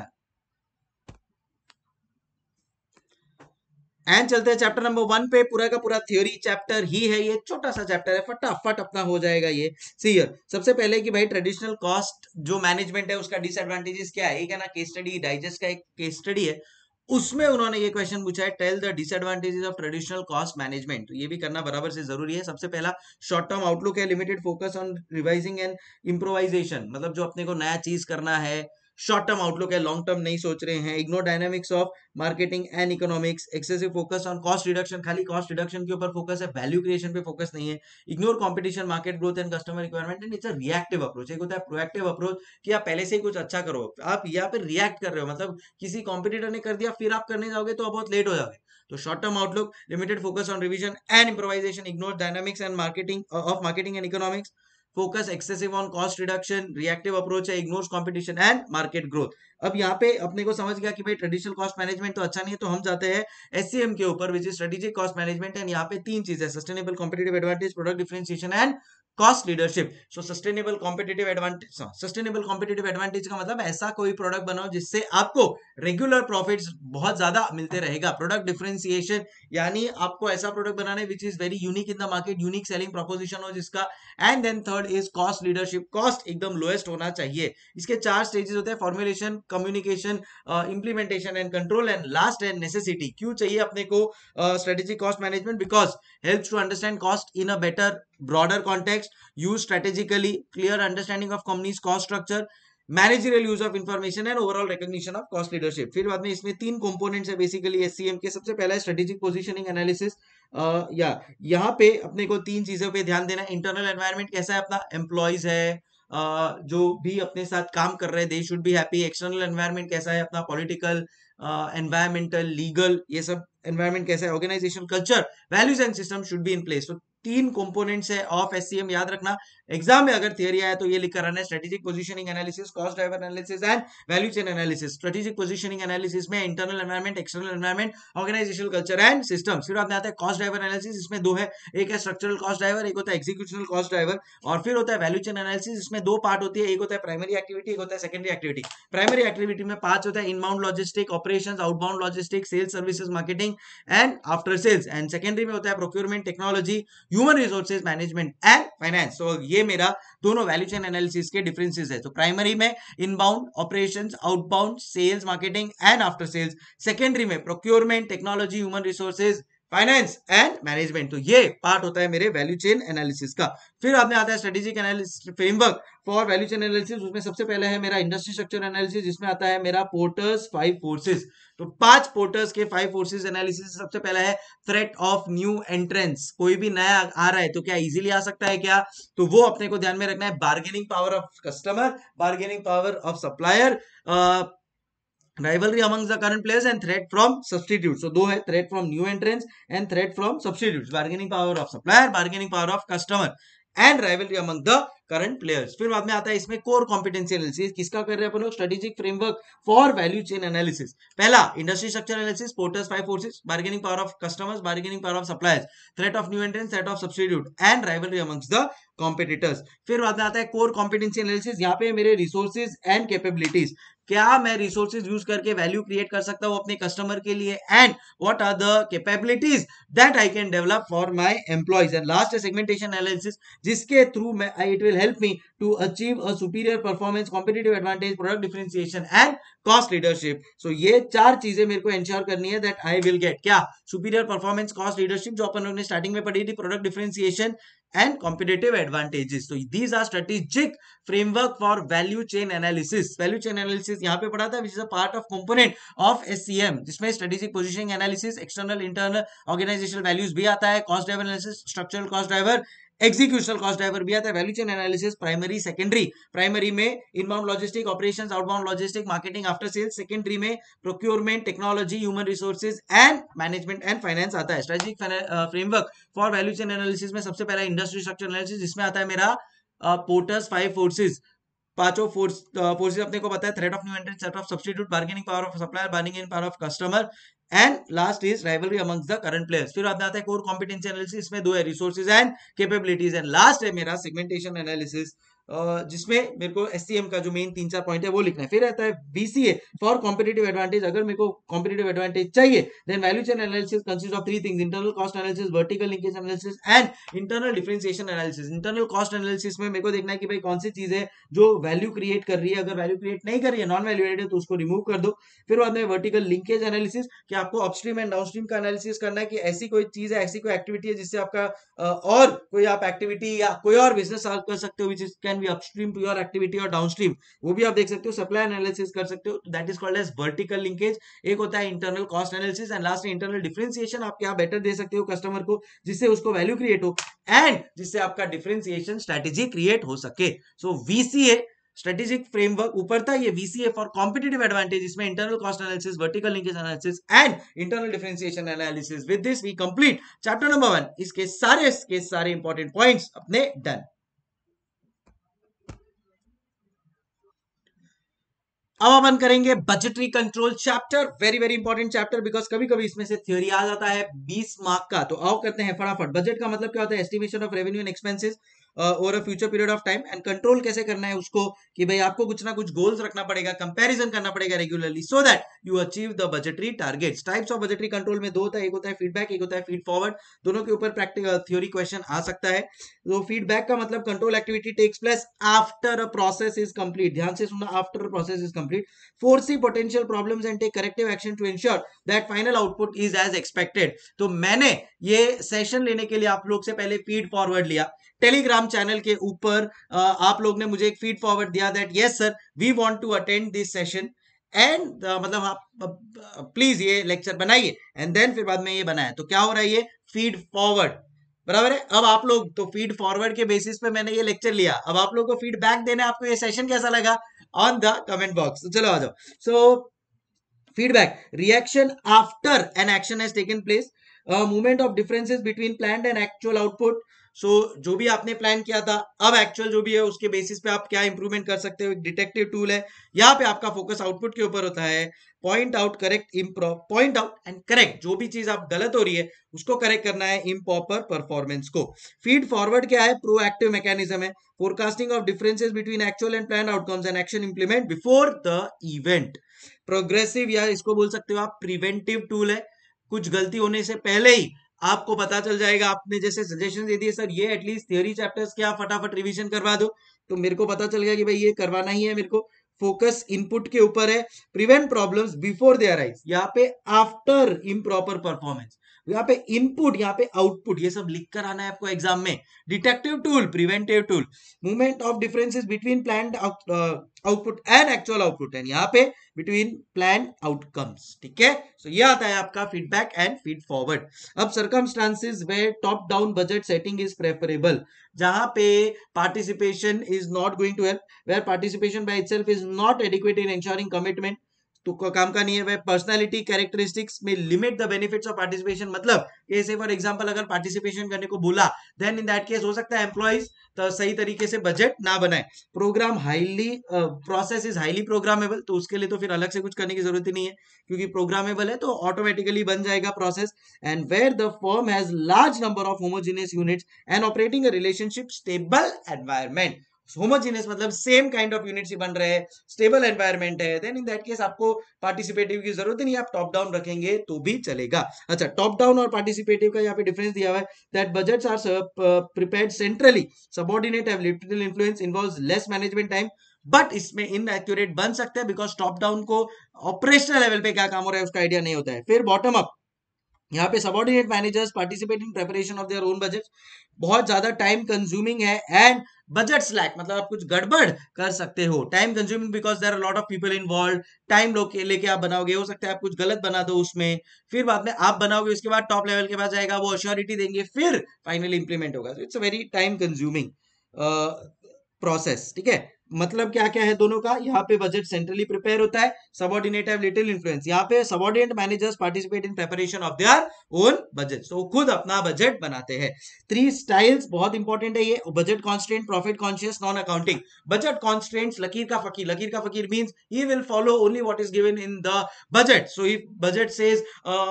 And चलते हैं चैप्टर नंबर 1 पे। पूरा का पूरा थ्योरी चैप्टर ही है, ये छोटा सा चैप्टर है, फटाफट अपना हो जाएगा ये। सी हियर, सबसे पहले कि भाई ट्रेडिशनल कॉस्ट जो मैनेजमेंट है उसका डिसएडवांटेजेस क्या है। एक है ना केस स्टडी, डाइजेस्ट का एक केस स्टडी है, उसमें उन्होंने ये क्वेश्चन पूछा है, tell the disadvantages of traditional cost management. तो ये भी करना बराबर से जरूरी है। सबसे पहला शॉर्ट टर्म आउटलुक है, limited focus on revising and improvisation, मतलब जो अपने को नया चीज करना है, शॉर्ट टर्म आउटलुक है, लॉन्ग टर्म नहीं सोच रहे हैं। Ignore dynamics of marketing and economics, excessive focus on cost reduction, खाली कॉस्ट रिडक्शन के ऊपर फोकस है, वैल्यू क्रिएशन पे फोकस नहीं है। Ignore competition, market growth and customer requirement and it's a reactive approach. एक होता है प्रोएक्टिव अप्रोच कि आप पहले से ही कुछ अच्छा करो, आप यहाँ पे रिएक्ट कर रहे हो, मतलब किसी कॉम्पिटिटर ने कर दिया फिर आप करने जाओगे तो आप बहुत लेट हो जाओगे। तो short term outlook, limited focus on revision and improvisation, ignore dynamics and marketing and economics, focus excessive on cost reduction, reactive approach है, ignores competition and market growth. अब यहाँ पे अपने को समझ गया कि भाई ट्रेडिशनल कॉस्ट मैनेजमेंट तो अच्छा नहीं है, तो हम जाते हैं एससीएम के ऊपर, which is strategic cost management. And यहाँ पे 3 चीजें, sustainable competitive advantage, product differentiation and cost leadership. So sustainable competitive advantage का मतलब ऐसा कोई प्रोडक्ट बनाओ जिससे आपको रेगुलर प्रॉफिट्स बहुत ज्यादा मिलते रहेगा। प्रोडक्ट डिफरेंशिएशन यानी आपको ऐसा प्रोडक्ट बनाना है which is very unique in the market, unique selling proposition हो जिसका। And then third is cost leadership, cost एकदम लोएस्ट होना चाहिए। इसके 4 स्टेजेस होते हैं, formulation, communication, implementation and control, and last है नेसेसिटी। क्यों चाहिए अपने को strategic cost management? Because helps to understand cost in a better broader context, use strategically, clear understanding of company's cost structure, managerial use of information and overall recognition of cost leadership। फिर बाद में इसमें 3 components है basically SCM के। सबसे पहला है strategic positioning analysis, या यहाँ पे अपने को 3 चीजों पे ध्यान देना है। इंटरनल एनवायरनमेंट कैसा है अपना, एम्प्लॉयज है जो भी अपने साथ काम कर रहे हैं, they should be happy. External environment कैसा है अपना, पॉलिटिकल, एनवायरमेंटल, लीगल, ये सब एनवायरनमेंट कैसा है। Organisation culture, values and system should be in place. तो 3 कंपोनेंट्स है ऑफ एससीएम, याद रखना। एग्जाम में अगर थियरी आया तो ये लिख कर आना है, strategic positioning analysis, cost driver analysis and value chain analysis. Strategic positioning analysis में internal environment, external environment, organisational culture and systems. फिर आपने आता है कॉस्ट ड्राइवर एनालिसिस, इसमें 2 है, एक है स्ट्रक्चरल कॉस्ट ड्राइवर, एक होता है एग्जीक्यूशनल कॉस्ट ड्राइवर। और फिर होता है वैल्यू चेन एनालिसिस, इसमें 2 पार्ट होती है, एक होता है प्राइमरी एक्टिविटी, एक होता है सेकेंडरी एक्टिविटी। प्राइमरी एक्टिविटी में 5 होता है, inbound logistic, operations, outbound logistic, sales services, marketing and after sales. And secondary में होता है procurement, technology, human resources management and finance. तो ये मेरा दोनों वैल्यू चेन एनालिसिस के डिफरेंसेस है। तो प्राइमरी में inbound, operations, outbound, sales, marketing and after sales. Secondary में procurement, technology, human resources, finance and management. तो ये पार्ट होता है मेरे वैल्यू चेन एनालिसिस का। फिर आपने आता है strategic analysis framework for value chain analysis. उसमें सबसे पहले है मेरा इंडस्ट्री स्ट्रक्चर एनालिसिस, जिसमें आता है मेरा पोर्टर्स 5 फोर्सेस। तो 5 पोर्टर्स के 5 फोर्सेस एनालिसिस। सबसे पहला है थ्रेट ऑफ न्यू एंट्रेंस, कोई भी नया आ रहा है तो क्या इजीली आ सकता है क्या, तो वो अपने को ध्यान में रखना है। Bargaining power of customer, bargaining power of supplier, rivalry amongst the current players and threat from substitutes. So 2 है, threat from new entrants and threat from substitutes, bargaining power of supplier, bargaining power of customer and rivalry among the current players. फिर बाद में आता है इसमें core competency analysis. किसका कर रहे हैं अपन लोग? Strategic framework for value chain analysis. पहला industry structure analysis, Porter's 5 forces, bargaining power of customers, bargaining power of suppliers, threat of new entrant, threat of substitute and rivalry amongst the competitors. फिर बाद में आता है core competency analysis. यहाँ पे मेरे resources and capabilities, क्या मैं रिसोर्सेज यूज करके वैल्यू क्रिएट कर सकता हूं अपने कस्टमर के लिए, and what are the capabilities that I can develop for my employees. And last है सेगमेंटेशन एनालिसिस, जिसके थ्रू मैं it will help me to achieve a superior performance, competitive advantage, product differentiation and cost leadership. So ये चार चीजें मेरे को ensure करनी है दैट आई विल गेट क्या? सुपीरियर परफॉर्मेंस, कॉस्ट लीडरशिप जो अपन लोग ने स्टार्टिंग में पढ़ी थी, product differentiation and competitive advantages. So these are strategic framework for value chain analysis. Value chain analysis यहाँ पे पढ़ा था, which is a part of component of SCM, जिसमें strategic positioning analysis, external internal organizational values भी आता है, cost driver analysis, structural cost driver, executional cost driver भी आता है, value chain analysis, primary secondary. Primary में inbound logistic operations, outbound logistic, marketing, after sales. Secondary में procurement, technology, human resources and management and finance आता है। Strategic framework for value chain analysis में सबसे पहला इंडस्ट्री स्ट्रक्चर एनालिसिस, जिसमें आता है मेरा पोर्टर्स 5 फोर्सेस। पांचों फोर्सेस अपने को पता है, threat of new entrant, threat of substitute, bargaining power of supplier, bargaining power of customer and last is rivalry amongst the current players. फिर आता है कोर कॉम्पिटेंसी एनालिसिस, इसमें दो है, resources and capabilities. And last है मेरा segmentation analysis, जिसमें मेरे को एससीएम का जो मेन 3-4 पॉइंट है वो लिखना है। फिर आता है बीसीए फॉर कॉम्पिटिटिव एडवांटेज। अगर मेरे को कॉम्पिटिटिव एडवांटेज चाहिए, then value chain analysis consist of 3 things: internal cost analysis, vertical linkage analysis and internal differentiation analysis. Internal cost analysis में मेरे को देखना है कि भाई कौन सी चीज है जो वैल्यू क्रिएट कर रही है, अगर वैल्यू क्रिएट नहीं कर रही है, नॉन वैल्यू एडेड है, तो उसको रिमूव कर दो। फिर बाद में वर्टिकल लिंकेज एनालिसिस, कि आपको अपस्ट्रीम एंड डाउनस्ट्रीम का एनालिसिस करना है, कि ऐसी कोई चीज है, ऐसी कोई एक्टिविटी है जिससे आपका और कोई आप एक्टिविटी या कोई और बिजनेस कर सकते हो, which is can be upstream to your activity, और डाउनस्ट्रीम वो भी आप देख सकते हो। सप्लाई एनालिसिस कर सकते हो, that is called as vertical linkage. एक होता है internal cost analysis, and last internal differentiation, आप क्या बेटर दे सकते हो कस्टमर को जिससे उसको वैल्यू क्रिएट हो एंड जिससे आपका डिफरेंशिएशन स्ट्रेटेजी क्रिएट हो सके। सो वीसीए स्ट्रेटेजिक फ्रेमवर्क ऊपर था, ये वीसीए फॉर कॉम्पिटिटिव एडवांटेज, इसमें internal cost analysis, vertical linkage analysis and internal differentiation analysis. With this we complete chapter number 1। इसके सारे इंपॉर्टेंट पॉइंट्स अपने डन। अब अपन करेंगे budgetary control chapter, very very important chapter, because कभी कभी इसमें से थ्योरी आ जाता है 20 मार्क का। तो आओ करते हैं फटाफट। बजट का मतलब क्या होता है? Estimation of revenue and expenses over a future period of time. And control कैसे करना है उसको, कि भाई आपको कुछ ना कुछ गोल्स रखना पड़ेगा, कंपैरिजन करना पड़ेगा regularly, so that you achieve the budgetary targets. Types of budgetary control में दो होता है, एक होता है फीडबैक, एक होता है फीड फॉरवर्ड। दोनों के ऊपर प्रैक्टिकल थ्योरी क्वेश्चन आ सकता है। तो फीडबैक का मतलब control activity takes place after a process is complete. ध्यान से सुनना, after a process is complete. Foresee potential problems and take corrective action to ensure that final output is as expected. तो मैंने ये सेशन लेने के लिए आप लोग से पहले फीड फॉरवर्ड लिया टेलीग्राम चैनल के ऊपर। आप लोग ने मुझे एक फीड फॉरवर्ड दिया that yes sir we want to attend this session and मतलब आप प्लीज ये लेक्चर बनाइए, एंड देन फिर बाद में ये बनाया। तो क्या हो रहा है? ये फीड फॉरवर्ड, बराबर है। अब आप लोग तो फीड फॉरवर्ड के बेसिस पे मैंने ये लेक्चर लिया, अब आप लोग को फीडबैक देना है, आपको ये सेशन कैसा लगा ऑन द कमेंट बॉक्स। तो चलो आ जाओ। सो feedback, reaction after an action has taken place, movement of differences between planned and actual output। सो जो भी आपने प्लान किया था, अब एक्चुअल जो भी है उसके बेसिस पे आप क्या इंप्रूवमेंट कर सकते हो। एक डिटेक्टिव टूल है, यहाँ पे आपका फोकस आउटपुट के ऊपर होता है। Point out, correct, impro, point out and correct, जो भी चीज आप गलत हो रही है उसको करेक्ट करना है, इम्प्रॉपर परफॉर्मेंस को। फीड फॉरवर्ड क्या है? प्रोएक्टिव मैकेनिज्म है, forecasting of differences between actual and plan outcomes and action implement before the event. Progressive या इसको बोल सकते हो आप प्रिवेंटिव टूल है, कुछ गलती होने से पहले ही आपको पता चल जाएगा। आपने जैसे सजेशन दे दिए सर ये एटलीस्ट थियोरी चैप्टर्स के आप फटाफट रिवीजन करवा दो, तो मेरे को पता चल गया कि भाई ये करवाना ही है मेरे को। फोकस इनपुट के ऊपर है, prevent problems before they arise, यहाँ पे आफ्टर इम्प्रॉपर परफॉर्मेंस, यहाँ पे इनपुट, यहाँ पे आउटपुट, ये सब लिख कर आना है आपको एग्जाम में। Detective tool, preventive tool, movement of differences between planned output and actual output, and यहाँ पे बिटवीन प्लान आउटकम्स। ठीक है, सो ये आता है आपका फीडबैक एंड फीड फॉरवर्ड। अब circumstances where top down budget setting is preferable, जहां पे participation is not going to help, where participation by itself is not adequate in ensuring commitment, तो काम का नहीं है। वह पर्सनालिटी कैरेक्टरिस्टिक्स में limit the benefits of participation, मतलब जैसे फॉर एग्जांपल अगर पार्टिसिपेशन करने को बोला, देन इन दैट केस हो सकता है एम्प्लॉइज तो सही तरीके से बजट ना बनाए। Programme highly process is highly programmable, तो उसके लिए तो फिर अलग से कुछ करने की जरूरत ही नहीं है, क्योंकि प्रोग्रामेबल है तो ऑटोमेटिकली बन जाएगा process. And where the firm has large number of homogeneous units and operating a relationship stable environment, homogeneous मतलब सेम काइंड ऑफ यूनिट्स ही बन रहे हैं, स्टेबल एनवायरमेंट है, देन इन दैट केस आपको पार्टिसिपेटिव की जरूरत नहीं है, आप टॉप डाउन रखेंगे तो भी चलेगा। अच्छा, टॉप डाउन और पार्टिसिपेटिव का यहाँ पे डिफरेंस दिया हुआ है, that budgets are prepared centrally, subordinate have little influence, involves less management time, but इसमें इनएक्यूरेट बन सकते हैं बिकॉज टॉप डाउन को ऑपरेशनल लेवल पे क्या काम हो रहा है उसका आइडिया नहीं होता है। फिर बॉटम अप, यहाँ पे subordinate managers participate in preparation of their own budget, बहुत ज्यादा टाइम कंज्यूमिंग है, एंड बजट स्लैक मतलब आप कुछ गड़बड़ कर सकते हो, time consuming because there are lot of people involve, time लेके आप बनाओगे, हो सकता है आप कुछ गलत बना दो उसमें, फिर बाद में आप बनाओगे, उसके बाद टॉप लेवल के पास जाएगा, वो अश्योरिटी देंगे, फिर फाइनली इंप्लीमेंट होगा। It's a very time consuming process, ठीक है। मतलब क्या क्या है दोनों का, यहाँ पे बजट सेंट्रली प्रिपेयर होता है, सबऑर्डिनेट हैव लिटिल इन्फ्लुएंस, यहाँ पे subordinate managers participate in preparation of their own budget, तो खुद अपना बजट बनाते हैं। 3 स्टाइल्स बहुत इंपॉर्टेंट है ये, budget constraint, profit conscious, non accounting. Budget constraints, लकीर का फकीर means he will follow only what is given in the budget, so if budget says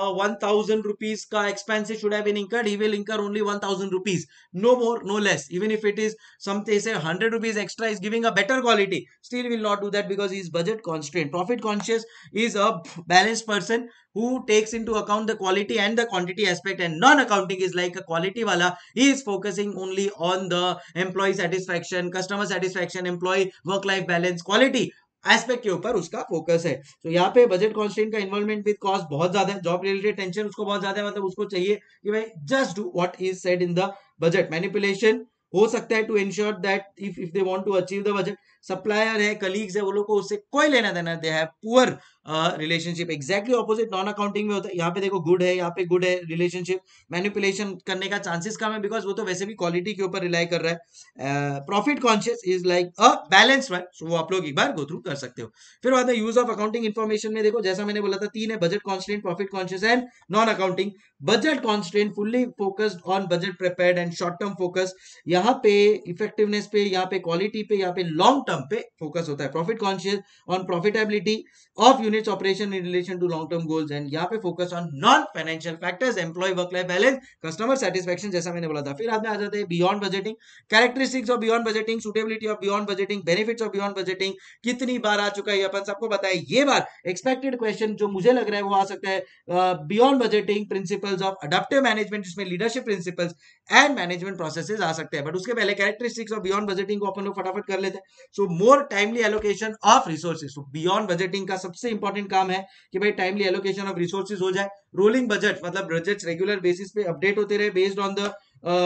1000 rupees का expenses should have been incurred, he will incur only 1000 rupees, no more no less, even if it is something say 100 rupees extra is giving a better quality, still will not do that because he is budget constraint. Profit conscious is a balanced person who takes into account the quality and the quantity aspect, and non-accounting is like a quality wala, he is focusing only on the employee satisfaction, customer satisfaction, employee work life balance, quality aspect के ऊपर उसका focus है। तो यहाँ पे budget constant का involvement with cost बहुत ज्यादा है, जॉब रिलेटेड टेंशन उसको बहुत ज्यादा है, मतलब उसको चाहिए कि भाई just do what is said in the budget. Manipulation हो सकता है to ensure that if they want to achieve the budget. Supplier है, कलीग्स है, वो लोग को उससे कोई लेना देना, they have poor relationship. Exactly opposite non accounting में होता है, यहाँ पे देखो गुड है, यहाँ पे गुड है रिलेशनशिप, मैनिपुलेशन करने का चांसेस कम है बिकॉज वो तो वैसे भी क्वालिटी के ऊपर रिलाई कर रहा है। Profit conscious is like a balance one, so वो आप लोग एक बार गो थ्रू कर सकते हो। फिर बाद में यूज ऑफ अकाउंटिंग इन्फॉर्मेशन में देखो, जैसा मैंने बोला था 3 है, budget constant, profit conscious and non accounting. Budget constant fully focused on budget prepared and short term focus, यहाँ पे इफेक्टिवनेस पे, यहाँ पे क्वालिटी पे, यहाँ पे लॉन्ग टर्म पे फोकस होता है। Profit conscious on profitability of units operation in relation to long term goals, and यहाँ पे focus on non financial factors, employ work life balance, customer satisfaction, जैसा मैंने बोला था। फिर आदमी आ जाते हैं beyond budgeting, characteristics of beyond budgeting, suitability of beyond budgeting, benefits of beyond budgeting. कितनी बार आ चुका है अपन सबको पता है, ये बार एक्सपेक्टेड क्वेश्चन जो मुझे लग रहा है वो आ सकता है, beyond budgeting, principles of adaptive management, जिसमें leadership principles and management processes आ सकते हैं। बट उसके पहले कैरेक्टरिस्टिक्स ऑफ बियॉन्ड बजटिंग को अपन लोग फटाफट कर लेते हैं। So more timely allocation of resources, तो बियॉन्ड बजटिंग का सबसे इंपॉर्टेंट काम है कि भाई टाइमली एलोकेशन ऑफ रिसोर्सेज हो जाए। रोलिंग बजट मतलब बजट रेगुलर बेसिस पे अपडेट होते रहे based on the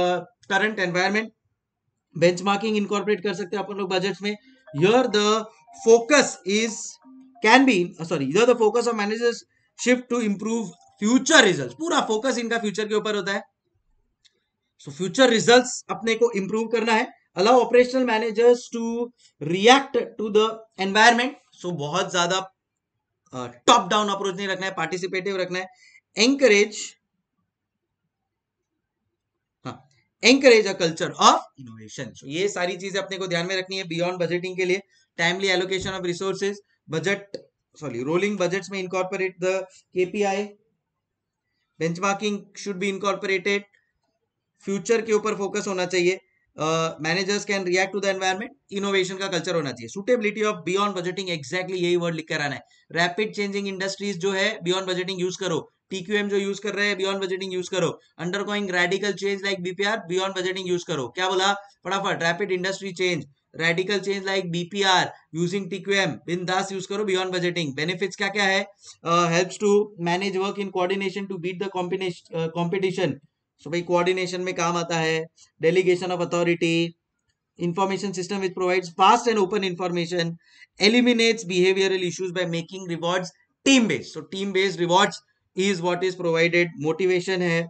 current environment. Benchmarking incorporate कर सकते हैं अपन लोग बजट्स में। Here the focus is can be here the focus of managers shift to improve future results, पूरा फोकस इनका फ्यूचर के ऊपर होता है। सो फ्यूचर रिजल्ट्स अपने को इंप्रूव करना है। Allow operational managers to react to the environment, so बहुत ज्यादा टॉप डाउन अप्रोच नहीं रखना है, पार्टिसिपेटिव रखना है। Encourage a culture of innovation, so ये सारी चीजें अपने को ध्यान में रखनी है बियॉन्ड बजटिंग के लिए। Timely allocation of resources, rolling budgets में incorporate the KPI, benchmarking should be incorporated, future के ऊपर फोकस होना चाहिए, managers can react to the environment, innovation का कल्चर होना चाहिए। Suitability of beyond budgeting, exactly यही वर्ड लिख कर आना है। रैपिड चेंजिंग इंडस्ट्रीज जो है बियॉन्ड बजटिंग यूज करो, टीक्यूएम जो यूज कर रहे हैं बियॉन्ड बजटिंग यूज करो, undergoing radical change like BPR beyond budgeting use करो। क्या बोला फटाफट, rapid industry change, radical change like BPR using TQM, बिंदास यूज करो बियॉन्ड बजटिंग। बेनिफिट्स क्या क्या है, helps to manage work in coordination to beat the competition, so भाई कोऑर्डिनेशन में काम आता है। Delegation of authority, information system which provides fast and open information, eliminates behavioral issues by making rewards team based, so team based rewards is what is provided। motivation है,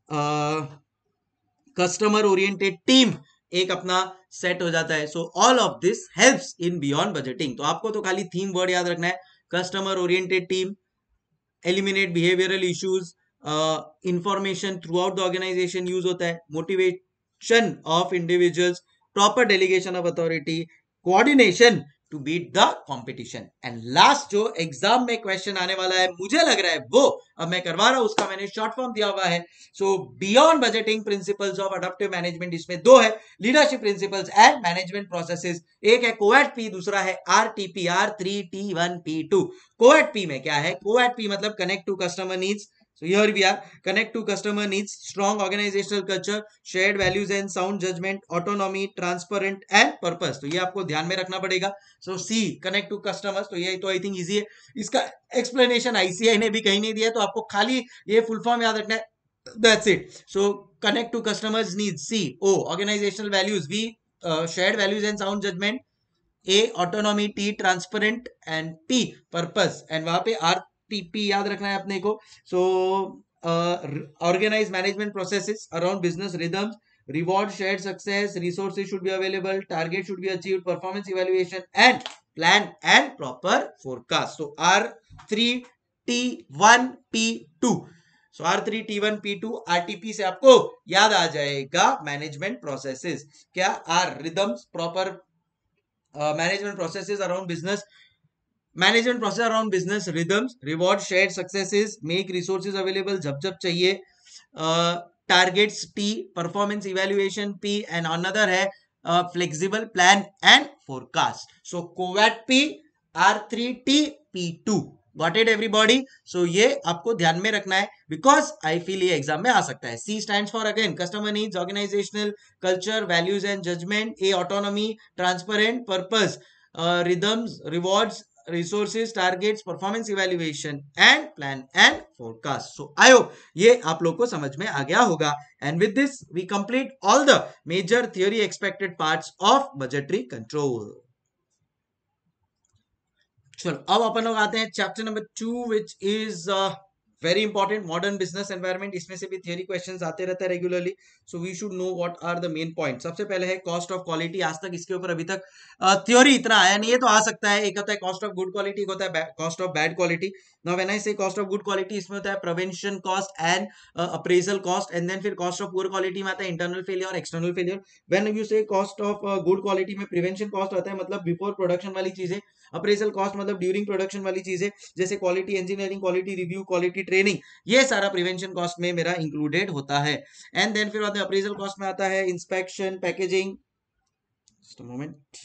customer oriented team एक अपना set हो जाता है। So all of this helps in beyond budgeting. तो आपको तो खाली थीम वर्ड याद रखना है, customer oriented team, eliminate behavioural issues, information throughout the organisation use होता है, motivation of individuals, proper delegation of authority, coordination to beat the competition. And last जो एग्जाम में क्वेश्चन आने वाला है, मुझे लग रहा है वो अब मैं करवा रहा हूं, उसका मैंने शॉर्ट फॉर्म दिया हुआ है। So beyond budgeting principles of adaptive management, इसमें दो है, leadership principles and management processes. एक है कोएट पी, दूसरा है आरटीपी, R3T1P2। कोएट पी में क्या है? कोएट पी मतलब connect to customer needs. So here we are, connect to customer needs, strong organizational culture, shared values and sound judgment, autonomy, transparent and purpose। तो ये आपको ध्यान में रखना पड़ेगा। So C, connect to customers, तो ये तो I think easy है। इसका explanation ICI ने भी कहीं नहीं दिया, तो आपको खाली ये full form याद रखना है। That's it। So connect to customers needs, C। O, organizational values, V, shared values and sound judgment, A, autonomy, T, transparent and P, purpose। and वहां पे RTP याद रखना है अपने को। सो organize management processes around business rhythms, reward shared success, resources should be available, target should be achieved, performance evaluation and plan and proper forecast। so R3T1P2, so R3T1P2 RTP से आपको याद आ जाएगा मैनेजमेंट प्रोसेसेस। क्या? R, rhythms, proper management processes around business, management process around business rhythms, reward shared successes, make resources available जब जब चाहिए, targets T, performance evaluation P, and another है flexible plan and forecast। so कोवैट P, R3T P2, got it everybody? so ये आपको ध्यान में रखना है, because I feel ये एग्जाम में आ सकता है। C stands for again customer needs, organizational culture, values and judgment, A, autonomy, transparent, purpose, rhythms, rewards, resources, targets, performance evaluation and plan and forecast। so I hope ये आप लोग को समझ में आ गया होगा। and with this we complete all the major theory expected parts of budgetary control। चलो अब अपन लोग आते हैं chapter number 2 which is very important, modern business environment. इसमें से भी थियरी क्वेश्चंस आते रहते हैं regularly, so we should know what are the main point. सबसे पहले है कॉस्ट ऑफ क्वालिटी। आज तक इसके ऊपर अभी तक थ्योरी इतना आया नहीं है, तो आ सकता है। एक होता है कॉस्ट ऑफ गुड क्वालिटी, एक होता है cost of bad quality. Now when I say cost of good quality, इसमें होता है prevention cost and appraisal cost, and then फिर कॉस्ट ऑफ पुअर क्वालिटी में आता है इंटरनल फेलियर और external failure. When you say cost of good quality में prevention cost आता है मतलब बिफोर प्रोडक्शन वाली चीजें, अप्रेजल कॉस्ट मतलब ड्यूरिंग प्रोडक्शन वाली चीजें जैसे quality engineering, quality review, quality training, ये सारा प्रिवेंशन कॉस्ट में मेरा इंक्लूडेड होता है। एंड देन फिर बाद में अप्रेजल कॉस्ट में आता है inspection, packaging, just a moment,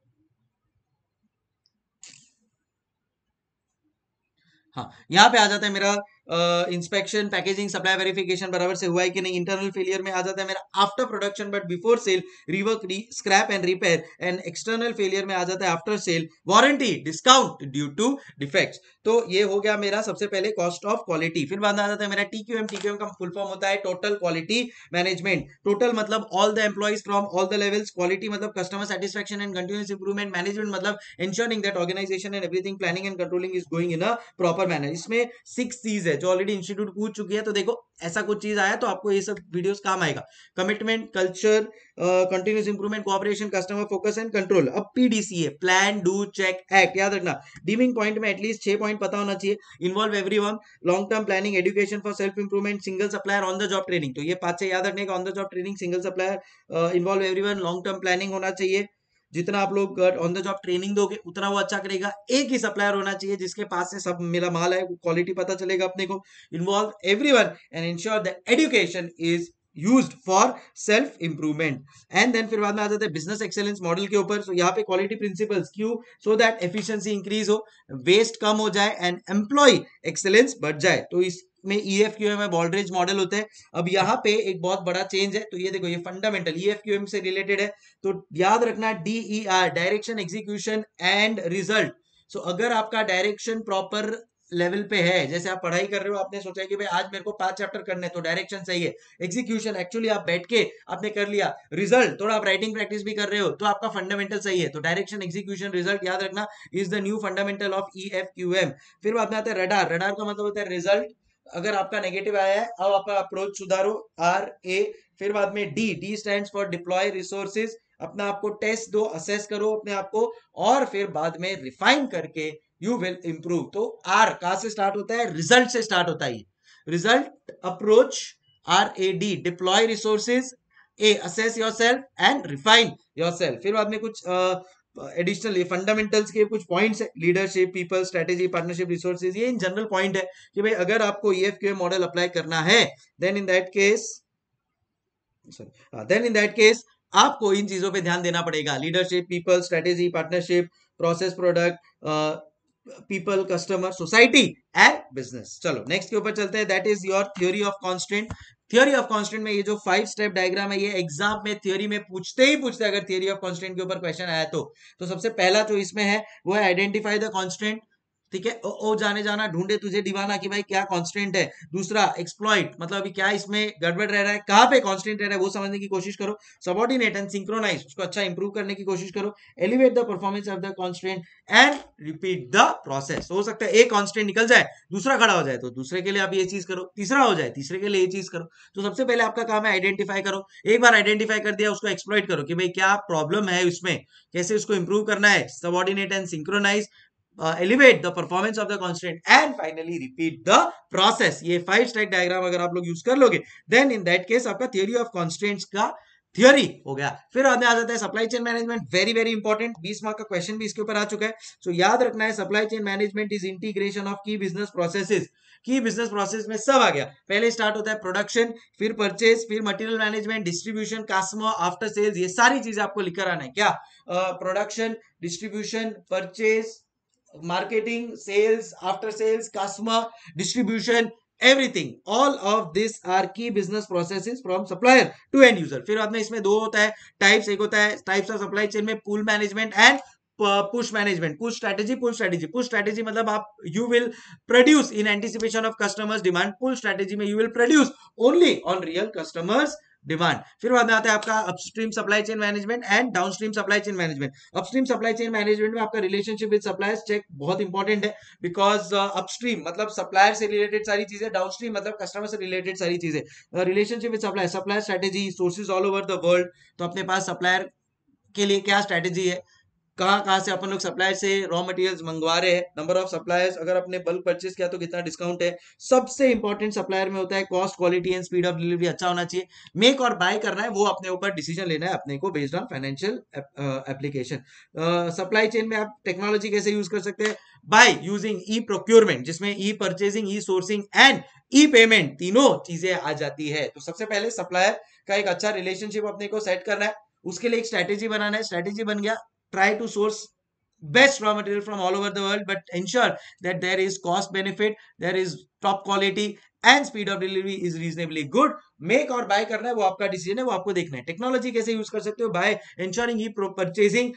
हाँ यहाँ पे आ जाता है मेरा इंस्पेक्शन, पैकेजिंग, सप्लाई वेरिफिकेशन बराबर से हुआ है कि नहीं। इंटरनल फेलियर में आ जाता है मेरा after production but before sale, rework, scrap and repair. And external failure में आ जाता है after sale, warranty, discount due to defects. तो ये हो गया मेरा सबसे पहले कॉस्ट ऑफ क्वालिटी। फिर बाद में आ जाता है मेरा टीक्यूएम। टीक्यूएम का फुल फॉर्म होता है टोटल क्वालिटी मैनेजमेंट। टोटल मतलब all the employees from all the levels, quality मतलब customer satisfaction and continuous improvement, management मतलब ensuring that organization and everything planning and controlling is going in a proper manner। इसमें 6 चीज है जो already institute पूछ चुकी है, तो देखो ऐसा कुछ चीज आया तो आपको ये सब वीडियोस काम आएगा। Commitment, culture, continuous improvement, cooperation, customer focus and control. अब पीडीसी है प्लान, डू, चेक, एक्ट। याद रखना डीमिंग पॉइंट में एटलीस्ट 6 पॉइंट पता होना चाहिए। Involve everyone, long term planning, education for self improvement, single supplier, on the job training. तो ये 5 याद रखने का, on the job training, single supplier, involve everyone, long term planning होना चाहिए। जितना आप लोग ऑन द जॉब ट्रेनिंग दोगे उतना वो अच्छा करेगा। एक ही सप्लायर होना चाहिए जिसके पास से सब मेरा माल है, क्वालिटी पता चलेगा अपने को। Involve everyone and ensure that education is used for self improvement. And then फिर बाद में आ जाता है बिजनेस एक्सेलेंस मॉडल के ऊपर। सो यहाँ पे क्वालिटी प्रिंसिपल्स, क्यों? सो दैट एफिशिएंसी इंक्रीज हो, वेस्ट कम हो जाए एंड एम्प्लॉय एक्सेलेंस बढ़ जाए। तो इस में EFQM में बॉल्ड्रेज मॉडल होते हैं। अब यहाँ पे एक बहुत बड़ा चेंज है, तो ये देखो ये फंडामेंटल EFQM से रिलेटेड है, तो याद रखना DER, direction, execution and result. So अगर आपका डायरेक्शन प्रॉपर लेवल पे है, जैसे आप पढ़ाई कर रहे हो, आपने सोचा कि भाई आज मेरे को 5 चैप्टर करने, तो डायरेक्शन सही है। एग्जीक्यूशन एक्चुअली आप बैठ के आपने कर लिया। रिजल्ट थोड़ा आप राइटिंग प्रैक्टिस भी कर रहे हो, तो आपका फंडामेंटल सही है। तो डायरेक्शन, एग्जीक्यूशन, रिजल्ट याद रखना is the new fundamental of EFQM। फिर बाद में आता है रडार। रडार का मतलब होता है रिजल्ट, अगर आपका नेगेटिव आया है अब आपका अप्रोच सुधारो, RA। फिर बाद में D stands for deploy resources, अपना आपको टेस्ट दो, असेस करो अपने आप को, और फिर बाद में रिफाइन करके यू विल इंप्रूव। तो आर कहां से स्टार्ट होता है? रिजल्ट से स्टार्ट होता है। Result approach, RAD deploy resources, A assess yourself and refine yourself। फिर बाद में कुछ एडिशनल फंडामेंटल्स के कुछ पॉइंट्स है, leadership, people, strategy, partnership, resources, ये इन जनरल पॉइंट है कि भाई अगर आपको EFQM मॉडल अप्लाई करना है देन इन दैट केस आपको इन चीजों पे ध्यान देना पड़ेगा। Leadership, people, strategy, partnership, process, product, people, customer, society and business. चलो नेक्स्ट के ऊपर चलते हैं, that is your theory of constant. Theory of constant में ये जो 5 स्टेप डायग्राम है, ये एग्जाम में थ्योरी में पूछते ही पूछते, अगर थ्योरी ऑफ कांस्टेंट के ऊपर क्वेश्चन आया तो सबसे पहला जो इसमें है वो है आइडेंटिफाई द कांस्टेंट। ठीक है, ओ जाने जाना, ढूंढे तुझे दीवाना कि भाई क्या कांस्टेंट है। दूसरा एक्सप्लॉइट, मतलब अभी क्या इसमें गड़बड़ रह रहा है, कहां पे कांस्टेंट रह रहा है वो समझने की कोशिश करो। सबऑर्डिनेट एंड सिंक्रोनाइज, उसको अच्छा इंप्रूव करने की कोशिश करो। Elevate the performance of the constant and repeat the process. हो सकता है एक कांस्टेंट निकल जाए, दूसरा खड़ा हो जाए, तो दूसरे के लिए आप ये चीज करो, तीसरा हो जाए, तीसरे के लिए ये चीज करो। तो सबसे पहले आपका काम है आइडेंटिफाई करो। एक बार आइडेंटिफाई कर दिया, उसको एक्सप्लॉइट करो कि भाई क्या प्रॉब्लम है उसमें, कैसे उसको इंप्रूव करना है। Subordinate and synchronise, elevate the performance of the constant and finally repeat the process। ये 5 स्टेप डायग्राम अगर आप लोग यूज कर लोगे देन इन दैट केस आपका थ्योरी ऑफ कॉन्स्टेंट्स का थ्योरी हो गया। फिर आगे आ जाता है supply chain management, very very important, 20 mark का क्वेश्चन भी इसके ऊपर आ चुका है। सो याद रखना है, supply chain management is integration of key business processes. Key business process में सब आ गया। पहले स्टार्ट होता है प्रोडक्शन, फिर परचेज, फिर material management, distribution, customer, after sales. ये सारी चीजें आपको लिख कर आना है। क्या production, distribution, purchase, marketing, sales, after sales, customer, distribution, everything, all of this are key business processes from supplier to end user। फिर बाद में इसमें दो होता है टाइप्स, एक होता है टाइप्स ऑफ सप्लाई चेन में pull management and push management. Push strategy, pull strategy. Push strategy मतलब आप you will produce in anticipation of customers demand. Pull strategy में you will produce only on real customers demand. फिर बाद में आता है आपका upstream supply chain management and downstream supply chain management. Upstream supply chain management में आपका relationship with suppliers check बहुत इंपॉर्टेंट है, बिकॉज अपस्ट्रीम मतलब सप्लायर से रिलेटेड सारी चीजें, डाउनस्ट्रीम मतलब कस्टमर से रिलेटेड सारी चीजें। Relationship with supplier, supplier strategy, sources all over the world. तो अपने पास सप्लायर के लिए क्या स्ट्रेटेजी है, कहाँ से अपन लोग सप्लायर से रॉ मटेरियल्स मंगवा रहे हैं, नंबर ऑफ सप्लायर्स, अगर अपने बल्क परचेस किया तो कितना डिस्काउंट है। सबसे इंपॉर्टेंट सप्लायर में होता है cost, quality and speed of delivery अच्छा होना चाहिए। मेक और बाय करना है वो अपने ऊपर डिसीजन लेना है अपने को based on financial application. Supply chain में आप टेक्नोलॉजी कैसे यूज कर सकते हैं, बाय यूजिंग ई प्रोक्योरमेंट, जिसमें e purchasing, e sourcing and e payment तीनों चीजें आ जाती है। तो सबसे पहले सप्लायर का एक अच्छा रिलेशनशिप अपने को सेट करना है, उसके लिए एक स्ट्रेटेजी बनाना है। स्ट्रेटेजी बन गया, try to source best raw material from all over the world, but ensure that there is cost benefit, there is top quality and speed of delivery is reasonably good। Make or buy करना है वो आपका decision है, वो आपको देखना है। Technology कैसे यूज कर सकते हो, by ensuring e purchasing,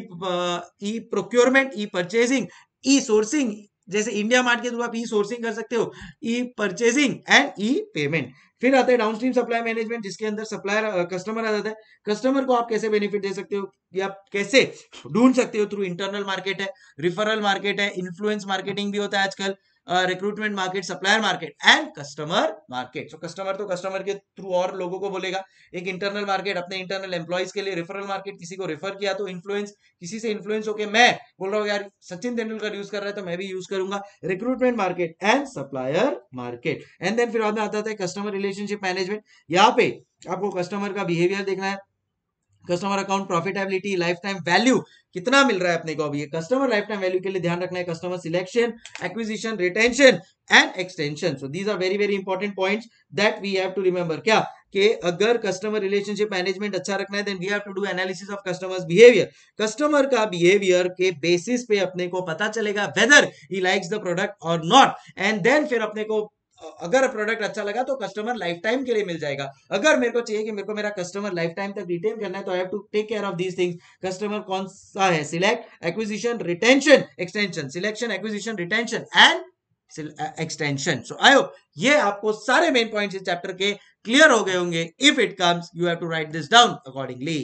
e procurement, e purchasing, e sourcing. जैसे इंडिया मार्ट के थ्रू आप ई सोर्सिंग कर सकते हो, e purchasing and e payment. फिर आता है डाउनस्ट्रीम सप्लाई मैनेजमेंट, जिसके अंदर सप्लायर कस्टमर आ जाता है। कस्टमर को आप कैसे बेनिफिट दे सकते हो या कैसे ढूंढ सकते हो, थ्रू इंटरनल मार्केट है, रिफरल मार्केट है, इन्फ्लुएंस मार्केटिंग भी होता है आजकल, recruitment market, supplier market and customer market. So customer तो कस्टमर के थ्रू और लोगों को बोलेगा, एक इंटरनल मार्केट अपने इंटरनल एम्प्लॉइज के लिए, रिफरल मार्केट किसी को रेफर किया तो इन्फ्लुएंस, किसी से इन्फ्लुएंस होकर मैं बोल रहा हूँ यार सचिन तेंदुलकर यूज कर रहा है तो मैं भी यूज करूंगा, recruitment market and supplier market. And then फिर बाद में आता है कस्टमर रिलेशनशिप मैनेजमेंट। यहाँ पे आपको कस्टमर का बिहेवियर देखना है, customer account profitability, lifetime value कितना मिल रहा है अपने को अभी, कस्टमर लाइफ टाइम वैल्यू के लिए ध्यान रखना है, customer selection, acquisition, retention and extension. So these are very very important points that we have to remember. क्या कि अगर कस्टमर रिलेशनशिप मैनेजमेंट अच्छा रखना है then we have to do analysis of customers behaviour. Customer का behaviour के basis पे अपने को पता चलेगा whether he likes the product or not, and then फिर अपने को अगर प्रोडक्ट अच्छा लगा तो कस्टमर लाइफ टाइम के लिए मिल जाएगा। अगर मेरे को चाहिए कि मेरे को मेरा कस्टमर लाइफ टाइम तक रिटेन करना है तो I have to take care of these things. Customer कौन सा है, select, acquisition, retention, extension, selection, acquisition, retention and extension. So I hope ये आपको सारे मेन पॉइंट्स इस चैप्टर के क्लियर हो गए होंगे। If it comes you have to write this down accordingly.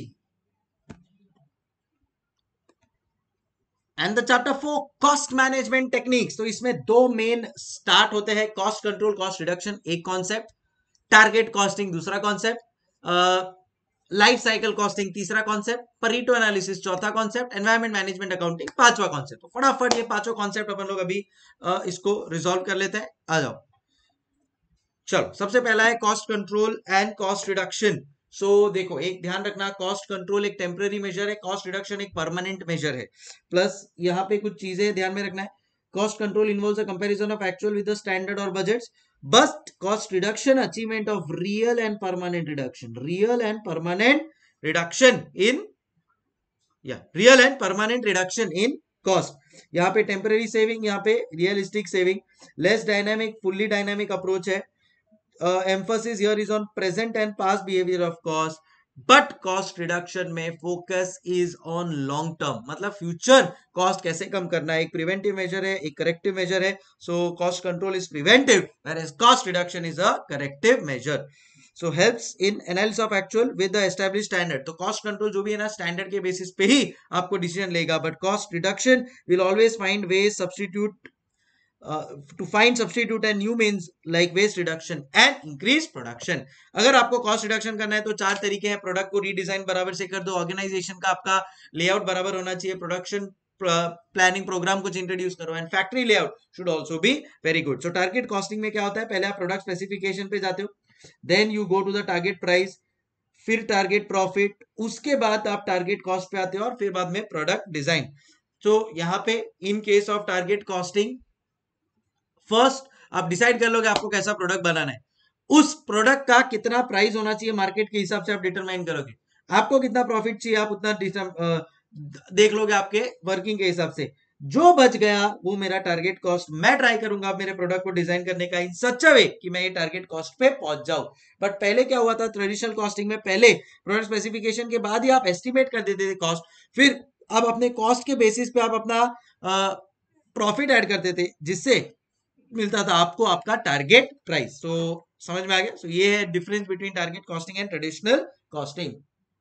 And the chapter 4 cost management techniques. तो इसमें दो मेन स्टार्ट होते हैं, कॉस्ट कंट्रोल, कॉस्ट रिडक्शन एक कॉन्सेप्ट, टारगेट कॉस्टिंग दूसरा कॉन्सेप्ट। लाइफ साइकिल कॉस्टिंग तीसरा कॉन्सेप्ट, परीटो एनालिसिस चौथा concept, environment management accounting पांचवा कॉन्सेप्ट। तो फटाफट ये पांचों कॉन्सेप्ट अपन लोग अभी इसको रिजॉल्व कर लेते हैं। आ जाओ, चलो सबसे पहला है cost control and cost reduction. So देखो, एक ध्यान रखना, कॉस्ट कंट्रोल एक टेम्पररी मेजर है, कॉस्ट रिडक्शन एक परमानेंट मेजर है। प्लस यहाँ पे कुछ चीजें ध्यान में रखना है। Cost control involves a comparison of actual with the standard और budgets, but cost reduction achievement of real and permanent reduction, real and permanent reduction in, या real and permanent reduction in cost. यहाँ पे temporary saving, यहाँ पे realistic saving. Less dynamic, fully dynamic approach है। emphasis here is on present and past behavior of cost, but cost reduction में focus is on long term, मतलब future cost कैसे कम करना है। एक preventive measure है, एक corrective measure है। so cost control is preventive whereas cost reduction is a corrective measure, so helps in analysis of actual with the established standard। तो cost control जो भी है ना, standard के basis पे ही आपको decision लेगा, but cost reduction will always find ways substitute to find substitute and new means like waste reduction and increase production। अगर आपको कॉस्ट रिडक्शन करना है तो चार तरीके हैं। प्रोडक्ट को रीडिजाइन बराबर से कर दो, ऑर्गेनाइजेशन का आपका लेआउट बराबर होना चाहिए, प्रोडक्शन प्लानिंग प्रोग्राम कुछ इंट्रोड्यूस करो, and factory layout should also be very good. So target costing में क्या होता है, पहले आप प्रोडक्ट स्पेसिफिकेशन पे जाते हो, then you go to the target price, फिर टारगेट प्रॉफिट, उसके बाद आप टारगेट कॉस्ट पे आते हो, और फिर बाद में प्रोडक्ट डिजाइन। तो यहाँ पे in case of target costing, first आप डिसाइड कर लो कि आपको कैसा प्रोडक्ट बनाना है, उस प्रोडक्ट का कितना प्राइस होना चाहिए मार्केट के हिसाब से आप डिटरमाइन करोगे। आपको कितना प्रॉफिट चाहिए आप उतना देख लोगे आपके वर्किंग के हिसाब से। जो बच गया वो मेरा टारगेट कॉस्ट। मैं ट्राई करूंगा मेरे प्रोडक्ट को डिजाइन करने का इन सच अ वे कि मैं ये टारगेट कॉस्ट पे पहुंच जाऊं। बट पहले क्या हुआ था ट्रेडिशनल कॉस्टिंग में, पहले प्रोडक्ट स्पेसिफिकेशन के बाद ही आप एस्टिमेट कर देते थे कॉस्ट, फिर आप अपने कॉस्ट के बेसिस पे आप अपना प्रॉफिट ऐड करते थे, जिससे मिलता था आपको आपका टारगेट प्राइस। तो समझ में आ गया। ये है difference between target costing and traditional costing.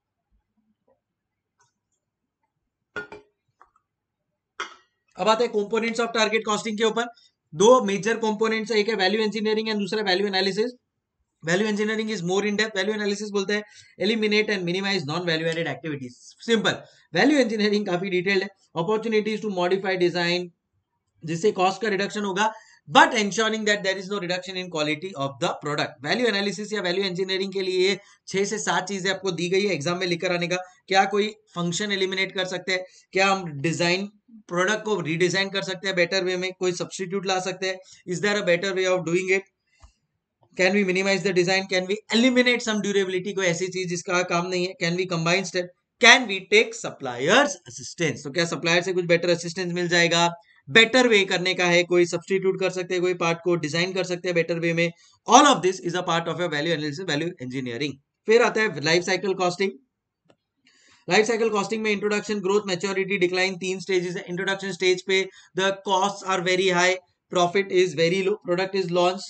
अब आते हैं कंपोनेंट्स ऑफ टारगेट कॉस्टिंग के ऊपर। दो मेजर कंपोनेंट्स है, एक है वैल्यू इंजीनियरिंग एंड दूसरा value analysis. Value engineering is more in depth, value analysis बोलते हैं eliminate and minimize non value added activities. Simple, value engineering काफी डिटेल्ड है, अपॉर्चुनिटीज टू मॉडिफाई डिजाइन जिससे कॉस्ट का रिडक्शन होगा, but ensuring that there is no reduction in quality of the product। Value analysis या value engineering के लिए 6 से 7 चीजें आपको दी गई है एग्जाम में लिखकर आने का। क्या कोई फंक्शन एलिमिनेट कर सकते हैं, क्या हम डिजाइन प्रोडक्ट को रीडिजाइन कर सकते हैं बेटर वे में, कोई सब्सटीट्यूट ला सकते हैं, is there a better way of doing it, can we minimize the design, can we eliminate some durability, कोई ऐसी चीज जिसका काम नहीं है, can we combine step, can we take suppliers assistance, तो क्या सप्लायर से कुछ बेटर असिस्टेंस मिल जाएगा, बेटर वे करने का है, कोई सब्सटीट्यूट कर सकते हैं, कोई पार्ट को डिजाइन कर सकते हैं बेटर वे में। All of this is a part of value analysis, value engineering. फिर आता है life cycle costing. Life cycle costing में introduction, growth, maturity, decline, 3 stages है। इंट्रोडक्शन स्टेज पे the cost are very high, profit is very low, product is launch,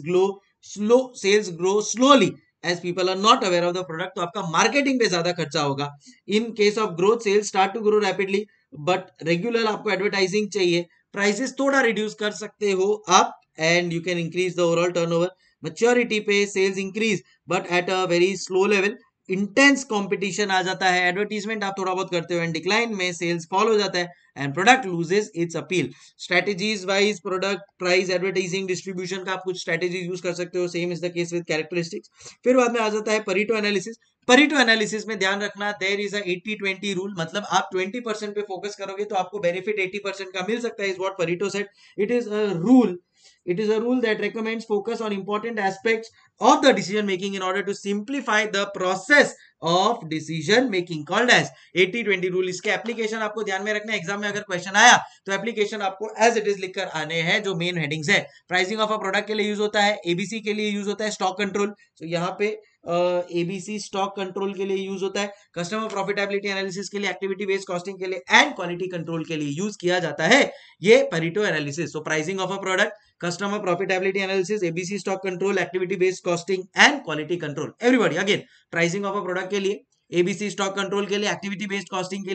sales grow slowly as people are not aware of the product, तो आपका marketing पे ज्यादा खर्चा होगा। In case of growth, sales start to grow rapidly, but regular आपको advertising चाहिए, prices थोड़ा reduce कर सकते हो आप, and you can increase the overall turnover. Maturity पे sales increase but at a very slow level, intense competition आ जाता है, एडवर्टीजमेंट आप थोड़ा बहुत करते हो, एंड डिक्लाइन में सेल्स फॉल हो जाता है, and product loses its appeal. Strategies wise product price advertising distribution का आप कुछ स्ट्रेटेजीज यूज कर सकते हो, same is the case with characteristics. फिर बाद में आ जाता है परीटो एनालिसिस। परीटो एनालिसिस में ध्यान रखना, देयर इज अ 80-20 रूल, मतलब आप 20% पे फोकस करोगे तो आपको बेनिफिट 80% का मिल सकता है, is what Pareto said. It is a rule, it is a rule that recommends focus on important aspects of the decision making in order to simplify the process of decision making, called as 80-20 rule। इसके application आपको ध्यान में रखना है, exam में अगर question आया तो एप्लीकेशन आपको एज इट इज लिखकर आने हैं, जो मेन हेडिंग्स है। प्राइसिंग ऑफ अ प्रोडक्ट के लिए यूज होता है, एबीसी के लिए यूज होता है, स्टॉक कंट्रोल, तो यहाँ पे एबीसी स्टॉक कंट्रोल के लिए यूज होता है, कस्टमर प्रॉफिटेबिलिटी एनालिसिस के लिए, एक्टिविटी बेस्ड कॉस्टिंग के लिए, एंड क्वालिटी कंट्रोल के लिए यूज किया जाता है ये Pareto analysis. So pricing of a product, customer profitability analysis, ABC stock control, activity based costing and quality control। everybody again, pricing of a product के लिए, ABC stock control के लिए, activity based costing के लिए,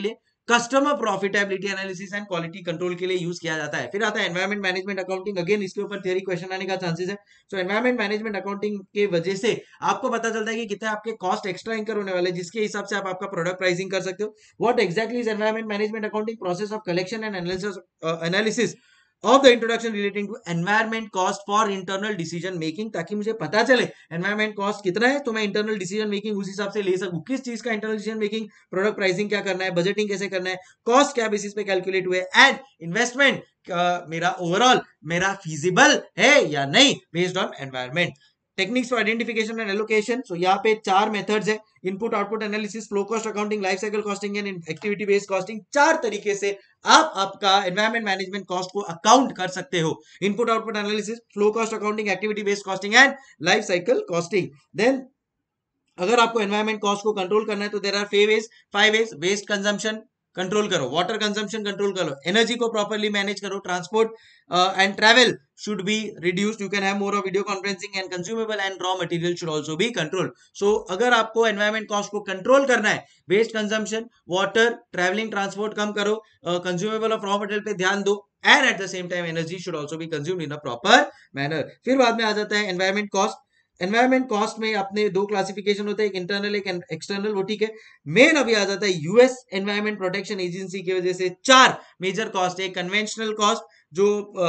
customer profitability analysis and quality control के लिए use किया जाता है। फिर आता है एनवायरमेंट मैनेजमेंट अकाउंटिंग, अगेन इसके ऊपर थियरी क्वेश्चन आने का चांसेस है। सो एनवायरमेंट मैनेजमेंट अकाउंटिंग के वजह से आपको पता चलता है कि कितने आपके कॉस्ट एक्स्ट्रा इंकर होने वाले, जिसके हिसाब से आप आपका प्रोडक्ट प्राइसिंग कर सकते हो। What exactly is environment management accounting? Process of collection and analysis of the introduction relating to environment cost for internal decision making, ताकि मुझे पता चले एनवायरमेंट कॉस्ट कितना है तो मैं इंटरनल डिसीजन मेकिंग उस हिसाब से ले सकूं। किस चीज का internal decision making, product pricing क्या करना है, बजटिंग कैसे करना है, कॉस्ट क्या बेसिस पे कैलकुलेट हुए, एंड इन्वेस्टमेंट मेरा ओवरऑल मेरा फीजिबल है या नहीं based on environment. Techniques for identification and allocation, so यहाँ पे 4 मेथड्स है, input output analysis, flow cost accounting, life cycle costing and activity based costing. 4 तरीके से आप आपका एनवायरमेंट मैनेजमेंट कॉस्ट को अकाउंट कर सकते हो। Input output analysis, flow cost accounting, activity based costing and life cycle costing. Then अगर आपको एनवायरमेंट कॉस्ट को कंट्रोल करना है तो there are 5 ways. Waste consumption control करो, वाटर कंजम्पशन कंट्रोल करो, एनर्जी को प्रॉपर्ली मैनेज करो, transport and travel should be reduced, you can have more of video conferencing and consumable and raw material should also be controlled. So अगर आपको environment cost को control करना है, waste consumption, water, traveling, transport कम करो, consumable of raw material पे ध्यान दो, and at the same time energy should also be consumed in a proper manner. फिर बाद में आ जाता है environment cost। एनवायरमेंट कॉस्ट में अपने 2 क्लासिफिकेशन होते हैं, एक इंटरनल एक एक्सटर्नल, वो ठीक है। मेन अभी आ जाता है यूएस एनवायरमेंट प्रोटेक्शन एजेंसी की वजह से 4 मेजर कॉस्ट है। कन्वेंशनल कॉस्ट जो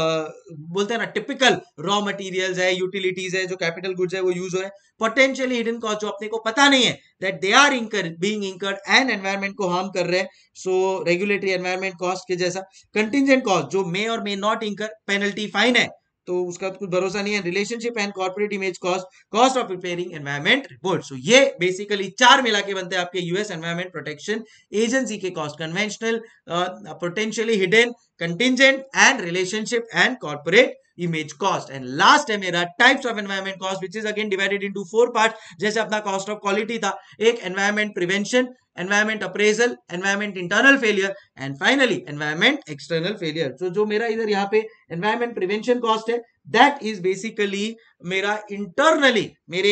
बोलते हैं ना टिपिकल रॉ मटेरियल्स है, यूटिलिटीज है, जो कैपिटल गुड्स है वो यूज हो रहे हैं। पोटेंशियली हिडन कॉस्ट जो अपने को पता नहीं है that they are being incurred and environment को हार्म कर रहे हैं, सो रेगुलेटरी एनवायरमेंट कॉस्ट के जैसा। कंटिजेंट कॉस्ट जो मे और may not incur, penalty fine है तो उसका कुछ भरोसा नहीं है। Relationship and corporate image cost, cost of preparing environment report. So ये बेसिकली 4 मिला के बनते हैं आपके यूएस एनवायरमेंट प्रोटेक्शन एजेंसी के cost, conventional, potentially hidden, contingent and relationship and corporate image cost. And last है मेरा types of environment cost which is again divided into 4 parts. जैसे अपना कॉस्ट ऑफ क्वालिटी था, एक environment prevention, environment appraisal, environment internal failure and finally environment external failure. तो जो मेरा इधर यहाँ पे एनवायरमेंट प्रिवेंशन कॉस्ट है, दैट इज बेसिकली मेरा इंटरनली मेरे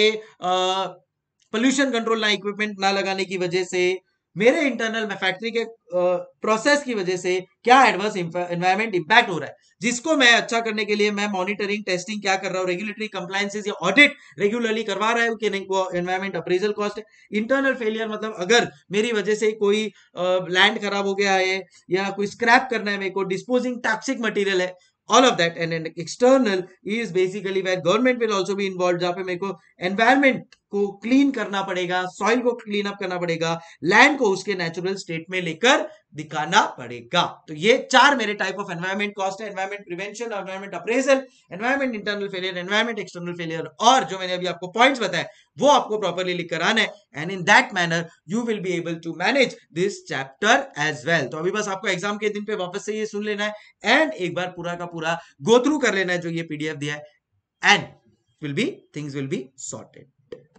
पोल्यूशन कंट्रोल ना इक्विपमेंट ना लगाने की वजह से, मेरे इंटरनल फैक्ट्री के प्रोसेस की वजह से क्या एडवर्स एनवायरमेंट इंपैक्ट हो रहा है, जिसको मैं अच्छा करने के लिए मैं मॉनिटरिंग टेस्टिंग क्या कर रहा हूँ, रेगुलेटरी कंप्लायंसेस या ऑडिट रेगुलरली करवा रहा है कि नहीं, वो एनवायरमेंट अप्रेजल कॉस्ट है। इंटरनल फेलियर मतलब अगर मेरी वजह से कोई लैंड खराब हो गया है या कोई स्क्रैप करना है मेरे को, डिस्पोजिंग टॉक्सिक मटेरियल है, all of that। And an external is basically where government will also be involved, जहां पे मेरे को environment को क्लीन करना पड़ेगा, सॉइल को क्लीन अप करना पड़ेगा, लैंड को उसके नेचुरल स्टेट में लेकर दिखाना पड़ेगा। तो ये 4 मेरे टाइप ऑफ एनवायरमेंट कॉस्ट है, environment prevention, environment appraisal, environment internal failure, environment external failure, और जो मैंने अभी आपको पॉइंट्स बताए वो आपको प्रॉपर्ली लिख कर आना है, and in that manner you will be able to manage this chapter as well. तो अभी बस आपको एग्जाम के दिन पे वापस से ये सुन लेना है एंड एक बार पूरा का पूरा गो थ्रू कर लेना है जो ये पीडीएफ दिया है, and things will be sorted.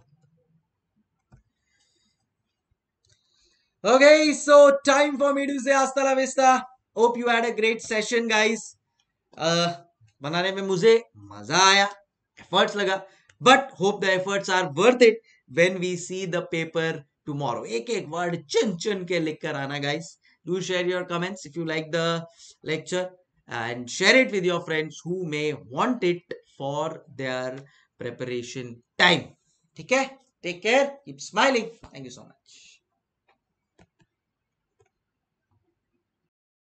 Okay, so time for me to say hasta la vista. Hope you had a great session, guys. बनाने में मुझे मजा आया, एफर्ट्स लगा, but hope the efforts are worth it when we see the paper tomorrow. एक एक word चुन चुन के लिख कर आना, guys. Do share your comments if you like the lecture and share it with your friends who may want it for their preparation time. ठीक है? Take care. Keep smiling. Thank you so much.